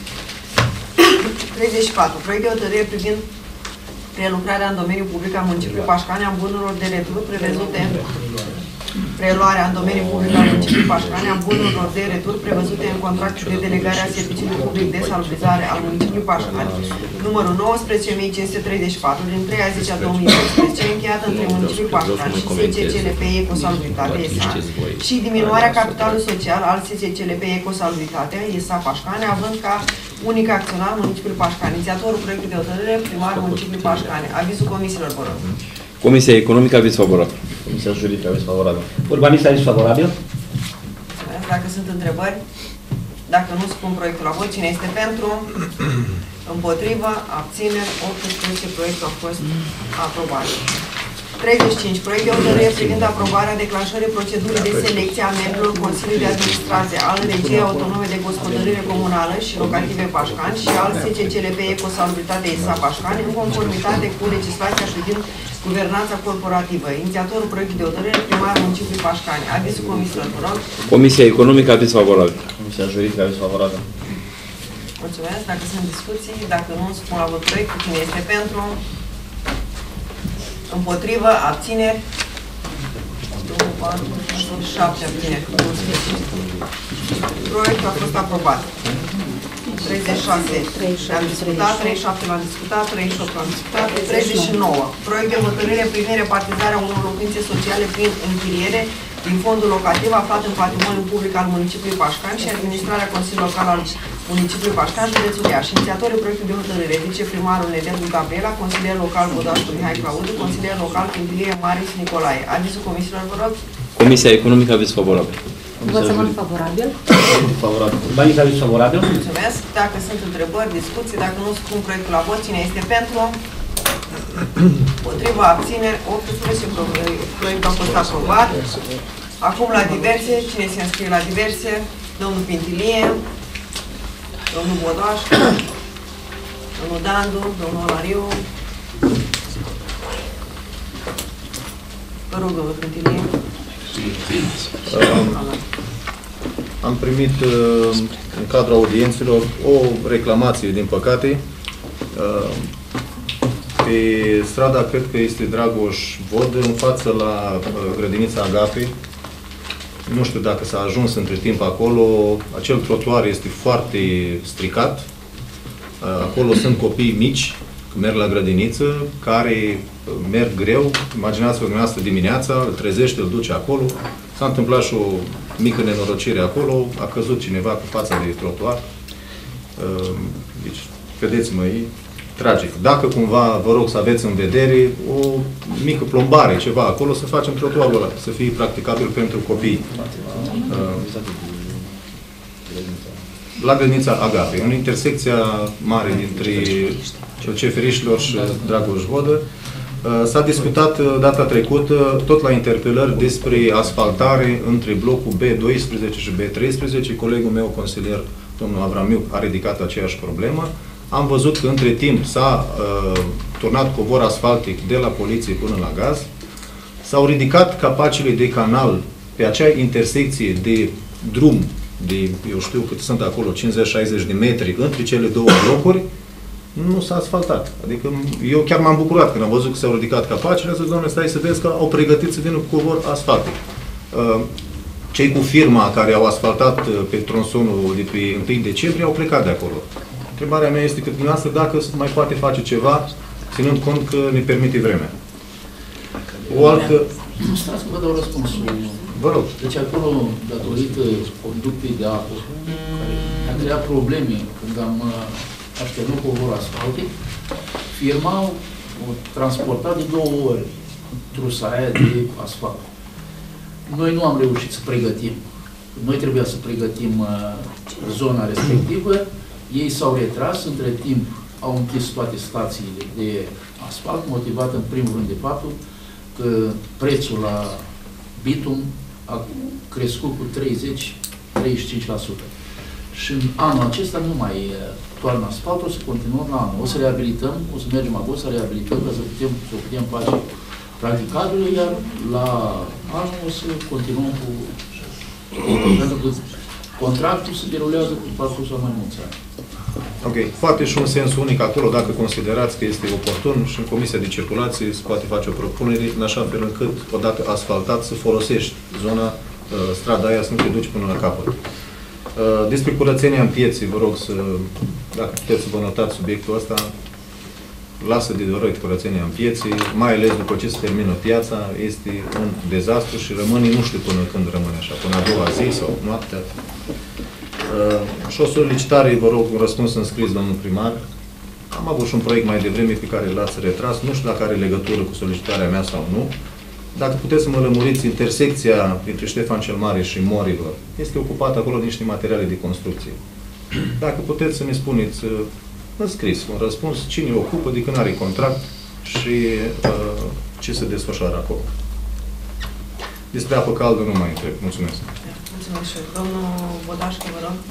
Speaker 5: 34. Proiect de hotărâre privind prelucrarea în domeniul public al municipiului Pașcani a bunurilor de retur prevăzute preluarea în domeniul public al municipiului Pașcani a bunurilor de retur prevăzute în contractul de delegare a serviciului public de salubrizare al municipiului Pașcani, numărul 19.534 din 3/10/2012, încheiat între municipiul Pașcani și SCCLP Ecosalubritate S.A. și diminuarea capitalului social al SCCLP Ecosalubritate S.A. Pașcani, având ca unic acționar municipiul Pașcani. Inițiatorul proiectului de hotărâre, primarul municipiului Pașcani. Avizul comisiilor, vă rog.
Speaker 15: Comisia Economică, aviz favorabil.
Speaker 8: Comisia Juridică, aviz favorabil.
Speaker 2: Urbanist, aviz favorabil.
Speaker 5: Dacă sunt întrebări, dacă nu spun proiectul la vot, cine este pentru? Împotrivă, abțineri, 18, proiectul a fost aprobat. 35. Proiect de hotărâre privind aprobarea declanșării procedurii de selecție a membrilor Consiliului de Administrație al Regiei Autonome de Gospodărire Comunală și Locative Pașcani și al SCCLP Ecosalubritate ISA Pașcani în conformitate cu legislația privind guvernanța corporativă. Inițiatorul proiectului de hotărâre, primarul municipiului Pașcani. Avizul comisiilor, vă rog.
Speaker 15: Comisia Economică, aviz favorabil.
Speaker 8: Comisia Juridică, aviz favorabil.
Speaker 5: Mulțumesc. Dacă sunt discuții, dacă nu, supun la vot proiectul. Cine este pentru? Împotrivă? Abțineri? 2, 4, 7 abțineri. Proiectul a fost aprobat. 36 l-am discutat, 37 l-am discutat, 38 l-am discutat, 39. Proiect de hotărâre privind repartizarea unor locuințe sociale prin închiriere din fondul locativ aflat în patrimoniul public al municipiului Pașcani și administrarea Consiliului Local al municipiului Pașcani, județul Iași. Inițiatorii proiectului de hotărâre, viceprimarul Nedelcu Gabriela, consilier local Bodașcu Mihai Claudiu, consilier local Pintilie Marius Nicolae. Avizul comisiilor, vă rog.
Speaker 15: Comisia Economică, aviz favorabil.
Speaker 13: Învățământ favorabil.
Speaker 2: Favorabil. Banii aviz favorabil.
Speaker 5: Mulțumesc. Dacă sunt întrebări, discuții, dacă nu supun proiectul la vot, cine este pentru? Potriva abțineri, 18. Proiectul a fost aprobat. Acum la diverse. Cine se înscrie la diverse? Domnul Pintilie, domnul Bodaș, domnul Dandu, domnul Olariu. Vă rog, domnul Pintilie.
Speaker 6: Am primit în cadrul audiențelor o reclamație, din păcate, pe strada, cred că este Dragoș Vod, în față la grădinița Agape. Nu știu dacă s-a ajuns între timp acolo. Acel trotuar este foarte stricat. Acolo sunt copii mici, merg la grădiniță, care merg greu. Imaginați-vă dumneavoastră dimineața, îl trezește, îl duce acolo. S-a întâmplat și o mică nenorocire acolo, a căzut cineva cu fața de trotuar. Deci, credeți-mă, e tragic. Dacă cumva vă rog să aveți în vedere o mică plombare, ceva acolo, să facem trotuarul ăla, să fie practicabil pentru copii. La grădinița Agape, în intersecția mare dintre Ceferișilor și Dragoș Vodă, s-a discutat data trecută, tot la interpelări, despre asfaltare între blocul B12 și B13. Colegul meu, consilier, domnul Avramiu, a ridicat aceeași problemă. Am văzut că între timp s-a turnat covor asfaltic de la poliție până la gaz. S-au ridicat capacele de canal pe acea intersecție de drum, de, eu știu cât sunt acolo, 50-60 de metri între cele două blocuri. Nu s-a asfaltat. Adică eu chiar m-am bucurat când am văzut că s-au ridicat capacele, am zis, doamne, stai să vezi că au pregătit să vină cu covor asfaltic. Cei cu firma care au asfaltat pe tronsonul de pe 1 decembrie au plecat de acolo. Întrebarea mea este că dumneavoastră dacă mai poate face ceva, ținând cont că ne permite vremea. O altă...
Speaker 12: Stați că vă dau răspunsul.
Speaker 6: Vă rog.
Speaker 12: Deci acolo, datorită conductei de apă, care a creat probleme când am așternut covor asfaltic, firma au transportat de 2 ori trusa aia de asfalt. Noi nu am reușit să pregătim. Noi trebuia să pregătim zona respectivă. Ei s-au retras, între timp au închis toate stațiile de asfalt, motivat în primul rând de faptul că prețul la bitum a crescut cu 30-35%. Și în anul acesta nu mai toarnă asfalt, o să continuăm la anul. O să reabilităm, o să mergem acolo, să reabilităm, ca să putem face practicabilul, iar la anul o să continuăm cu... Pentru că contractul se derulează cu parcursul mai mulți ani.
Speaker 6: Ok. Poate și un sens unic acolo, dacă considerați că este oportun, și în Comisia de Circulație se poate face o propunere, în așa fel încât, odată asfaltat, să folosești zona, strada aia, să nu te duci până la capăt. Despre curățenia în piețe, vă rog să, dacă puteți să vă notați subiectul ăsta, lasă de dorit curățenia în piețe, mai ales după ce se termină piața, este un dezastru și rămâne, nu știu până când rămâne așa, până a doua zi sau noaptea. Și o solicitare, vă rog, un răspuns în scris, domnul primar. Am avut și un proiect mai devreme pe care l-ați retras, nu știu dacă are legătură cu solicitarea mea sau nu. Dacă puteți să mă lămuriți, intersecția dintre Ștefan cel Mare și Morilor este ocupată acolo de niște materiale de construcție. Dacă puteți să ne spuneți în scris un răspuns, cine o ocupă, de când are contract și ce se desfășoară acolo. Despre apă caldă nu mai întreb. Mulțumesc.
Speaker 5: Mulțumesc și eu. Domnul Bodașcă, vă rog.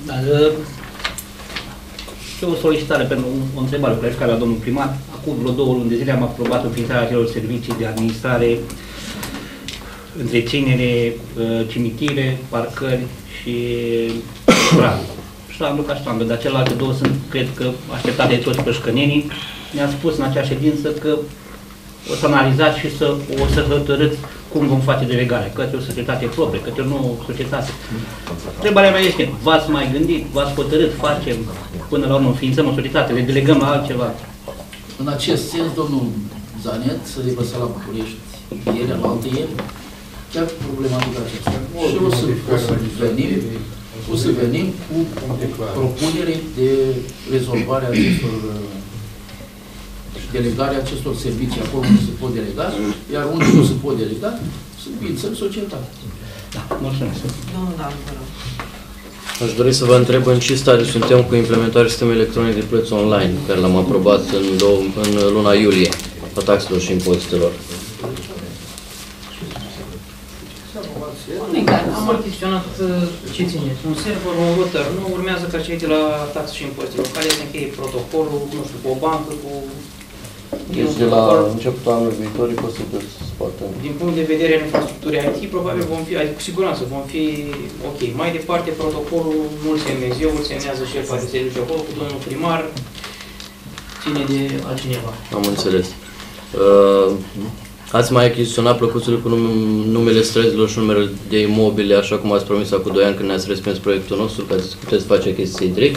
Speaker 2: Și o solicitare pentru o întrebare clarificare la domnul primar. Acum vreo 2 luni de zile am aprobat înființarea acelor servicii de administrare, întreținere, cimitire, parcări și strandul. Strandul ca strandul, dar celelalte 2 sunt, cred că, așteptate de toți pășcănenii. Ne-a spus în acea ședință că o să analizați și o să hotărâți cum vom face delegarea, către o societate proprie, către o nouă societate. Întrebarea mea este, v-ați mai gândit, v-ați hotărât, facem, până la urmă înființăm o societate, le delegăm la altceva?
Speaker 12: În acest sens, domnul Zanet se devăsa la București ieri, alaltăieri, chiar problematica aceasta. Și o să venim cu propunere de rezolvare a acestor delegarea acestor servicii acolo unde se pot delega, iar unde nu se pot delega, să înființăm societate.
Speaker 2: Da, mulțumesc.
Speaker 5: Domnul Dan, vă rog.
Speaker 15: Aș dori să vă întreb în ce stadiu suntem cu implementarea sistemului electronic de plăți online, care l-am aprobat în luna iulie, a taxelor și impozitelor.
Speaker 16: Am achiziționat ce țineți, un server, un router, nu urmează ca cei de la taxe și impozite locale să încheie protocolul, nu știu, cu o bancă, cu...
Speaker 15: Deci de la începutul anului viitor e posibil să se poată.
Speaker 16: Din punct de vedere al infrastructurii IT, probabil vom fi, adică cu siguranță vom fi ok. Mai departe, protocolul nu-l semnez eu, îl semnează șefa de serviciu acolo, cu domnul primar, ține de altcineva.
Speaker 15: Am înțeles. Ați mai achiziționat plăcuțele cu numele străzilor și numele de imobile, așa cum ați promis acum 2 ani când ne-ați respins proiectul nostru, ca să puteți face chestii direct?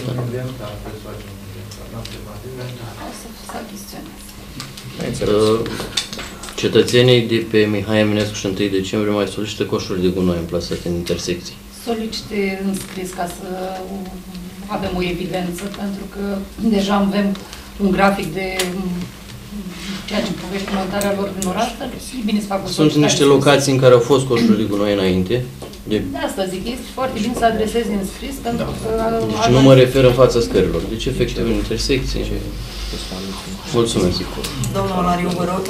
Speaker 15: Cetățenii de pe Mihai Eminescu și 1 decembrie mai solicită coșuri de gunoi amplasate în intersecții.
Speaker 13: Solicite înscris ca să avem o evidență, pentru că deja avem un grafic de ceea ce privește montarea lor din oraș, dar e bine să facă o
Speaker 15: Sunt niște locații în care au fost coșuri de gunoi înainte.
Speaker 13: De asta zic, este foarte bine să adresezi în scris, pentru că...
Speaker 15: Deci nu mă refer în fața scărilor, deci efectiv în intersecții. Mulțumesc.
Speaker 5: Domnul Olariu, vă rog.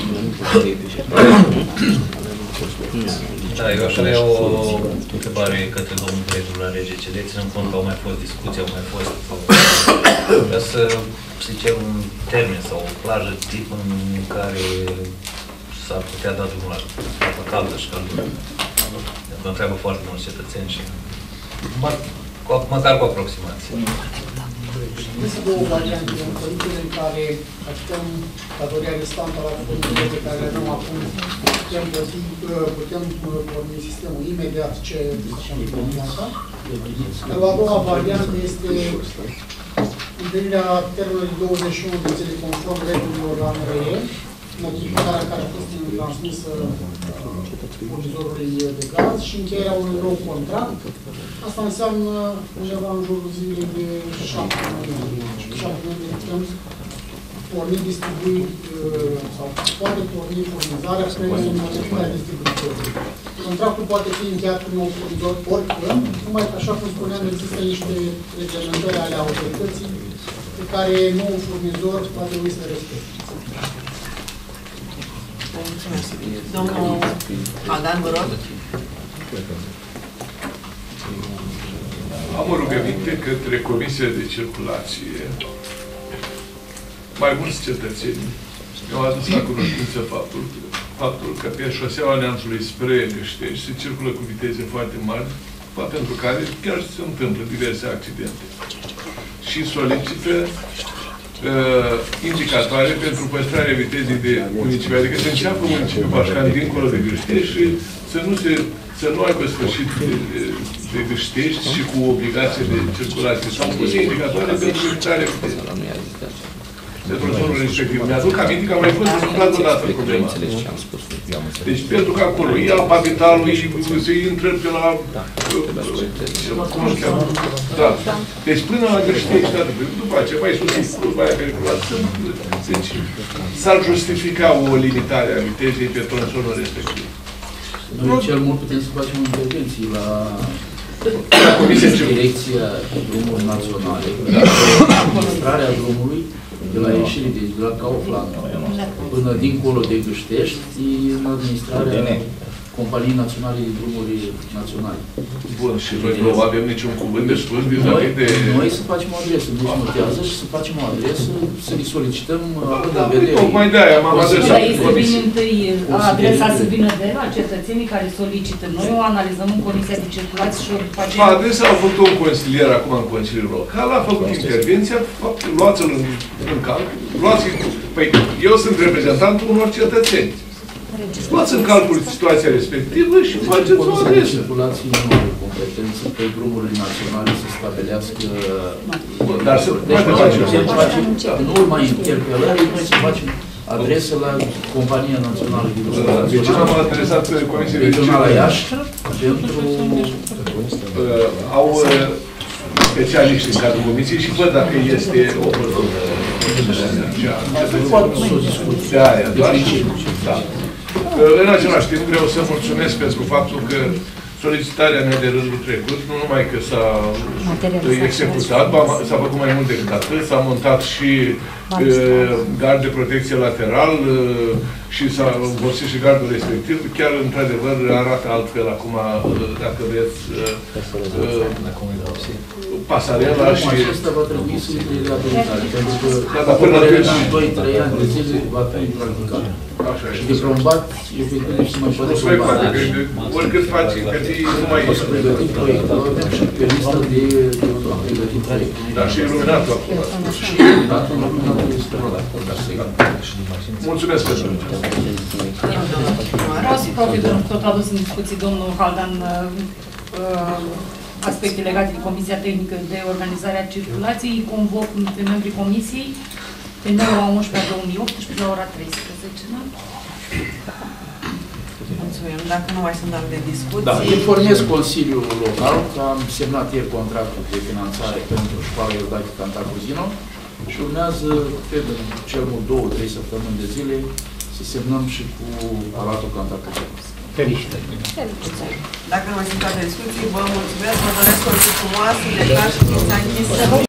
Speaker 14: Da, eu aș avea o întrebare către domnul director la RGCD, ținând cont că au mai fost discuții, au mai fost... Vreau să cer un termen sau o plajă tip în care s-ar putea da drumul la apă caldă și căldură. Mă întreabă foarte mulți cetățeni și măcar cu aproximație.
Speaker 17: Sunt 2 variante. În condițiile în care așteptăm datoria restantă la fondurile pe care le avem acum, putem porni sistemul imediat ce am implementat. La a doua variantă este întâlnirea termenului 21 de zile conform regulilor la NRE, notificarea care a fost transmisă furnizorului de gaz și încheierea unui nou contract. Asta înseamnă undeva în jurul zilei de 7 noiembrie. Putem porni distribui sau poate porni furnizarea spre notificarea distribuitorului. Contractul poate fi încheiat cu nou furnizor oricând, numai că, așa cum spuneam, există niște reglementări ale autorității pe care nou furnizor va trebui să le respecte.
Speaker 5: Mulțumesc. Domnul Agan, vă rog.
Speaker 3: Am o rugăminte către Comisia de Circulație. Mai mulți cetățeni mi-au adus la cunoștință faptul că pe șoseaua Neamțului spre Găștești se circulă cu viteze foarte mari, pentru care chiar se întâmplă diverse accidente. Și solicită indicatoare pentru păstrarea vitezei de municipiu. Adică să înceapă municipiul Pașcani dincolo de Găștești și să nu aibă sfârșit de Găștești și cu obligație de circulație. S-au pus indicatoare pentru limitarea vitezei. Pentru zonul respectiv. Mi-aduc aminte că am mai fost discutat odată problema. Deci pentru că acolo e capitalul și se intră pe la... Cum își cheamă? Da. Deci până la Găștești, după aceea mai sus, după aia periculoasă. Deci s-ar justifica o limitare a vitezei pe tronsonul respectiv.
Speaker 12: Noi cel mult putem să facem intervenții la Direcția Drumuri Naționale, administrarea drumului, de la ieșire de la Kaufland până dincolo de Gâștești, în administrarea Companiei Naționale de Drumuri Naționale.
Speaker 3: Bun, și noi nu avem niciun cuvânt de spus vis-a-vis de...
Speaker 12: Noi să facem o adresă, nu se notează și să facem o adresă, să-i solicităm având în vedere...
Speaker 3: Tocmai de-aia m-am adresat.
Speaker 18: Dar este bine întâi adresa să vină de la cetățenii care solicită. Noi o analizăm în Comisia de Circulație și după aceea...
Speaker 3: Adresa a făcut un consilier acum în Consiliul Local, a făcut intervenția, luați-l în calcul, luați-l... Păi eu sunt reprezentantul unor cetățeni. Luați în calcul situația respectivă și faceți o adresă.
Speaker 12: Circulații nu are competență pe drumurile naționale să stabilească...
Speaker 3: Dar să
Speaker 12: în urma interpelării, noi să facem adresă la Compania Națională de Drumuri.
Speaker 3: Deci am adresat pe Comisia
Speaker 12: Regională Iași pentru...
Speaker 3: Au specialiști în cadrul comisiei și văd dacă este o problemă.
Speaker 12: Poate să o discuți.
Speaker 3: De aia, doar și... Da. În același timp vreau să mulțumesc pentru faptul că solicitarea mea de rândul trecut, nu numai că s-a executat, s-a făcut mai mult decât atât, s-a montat și gard de protecție lateral și s-a învățit și gardul respectiv. Chiar, într-adevăr, arată altfel acum, dacă vreți, pasarela și...
Speaker 12: Acesta va trebui să fie reabilitat, pentru că până la 2-3 ani de zile va fi practicat. Și de plombat, efectiv, să mai poate plombat.
Speaker 3: Oricât faci, că nu mai
Speaker 12: este. Pregătim proiectul, avem și pe listă de pregătim proiectul.
Speaker 3: Da, și iluminatul acolo.
Speaker 12: Și iluminatul este rodat.
Speaker 3: Mulțumesc pentru
Speaker 18: Vreau să profit, tot adus în discuții domnul Haldan aspecte legate de Comisia Tehnică de Organizare a Circulației. Convoc pe membrii Comisiei pe 9/11/2018 la ora 13, da?
Speaker 5: Mulțumim. Dacă nu mai sunt alte discuții...
Speaker 12: Da, informez Consiliul Local că am semnat ieri contractul de finanțare pentru școala Iordache Cantacuzino și urmează, cred, în cel mult 2-3 săptămâni de zile să semnăm și cu Palatul Cantacuzino.
Speaker 5: Felicitări! Dacă nu mai sunt alte discuții, vă mulțumesc, vă doresc o zi frumoasă, de și ființa închisă.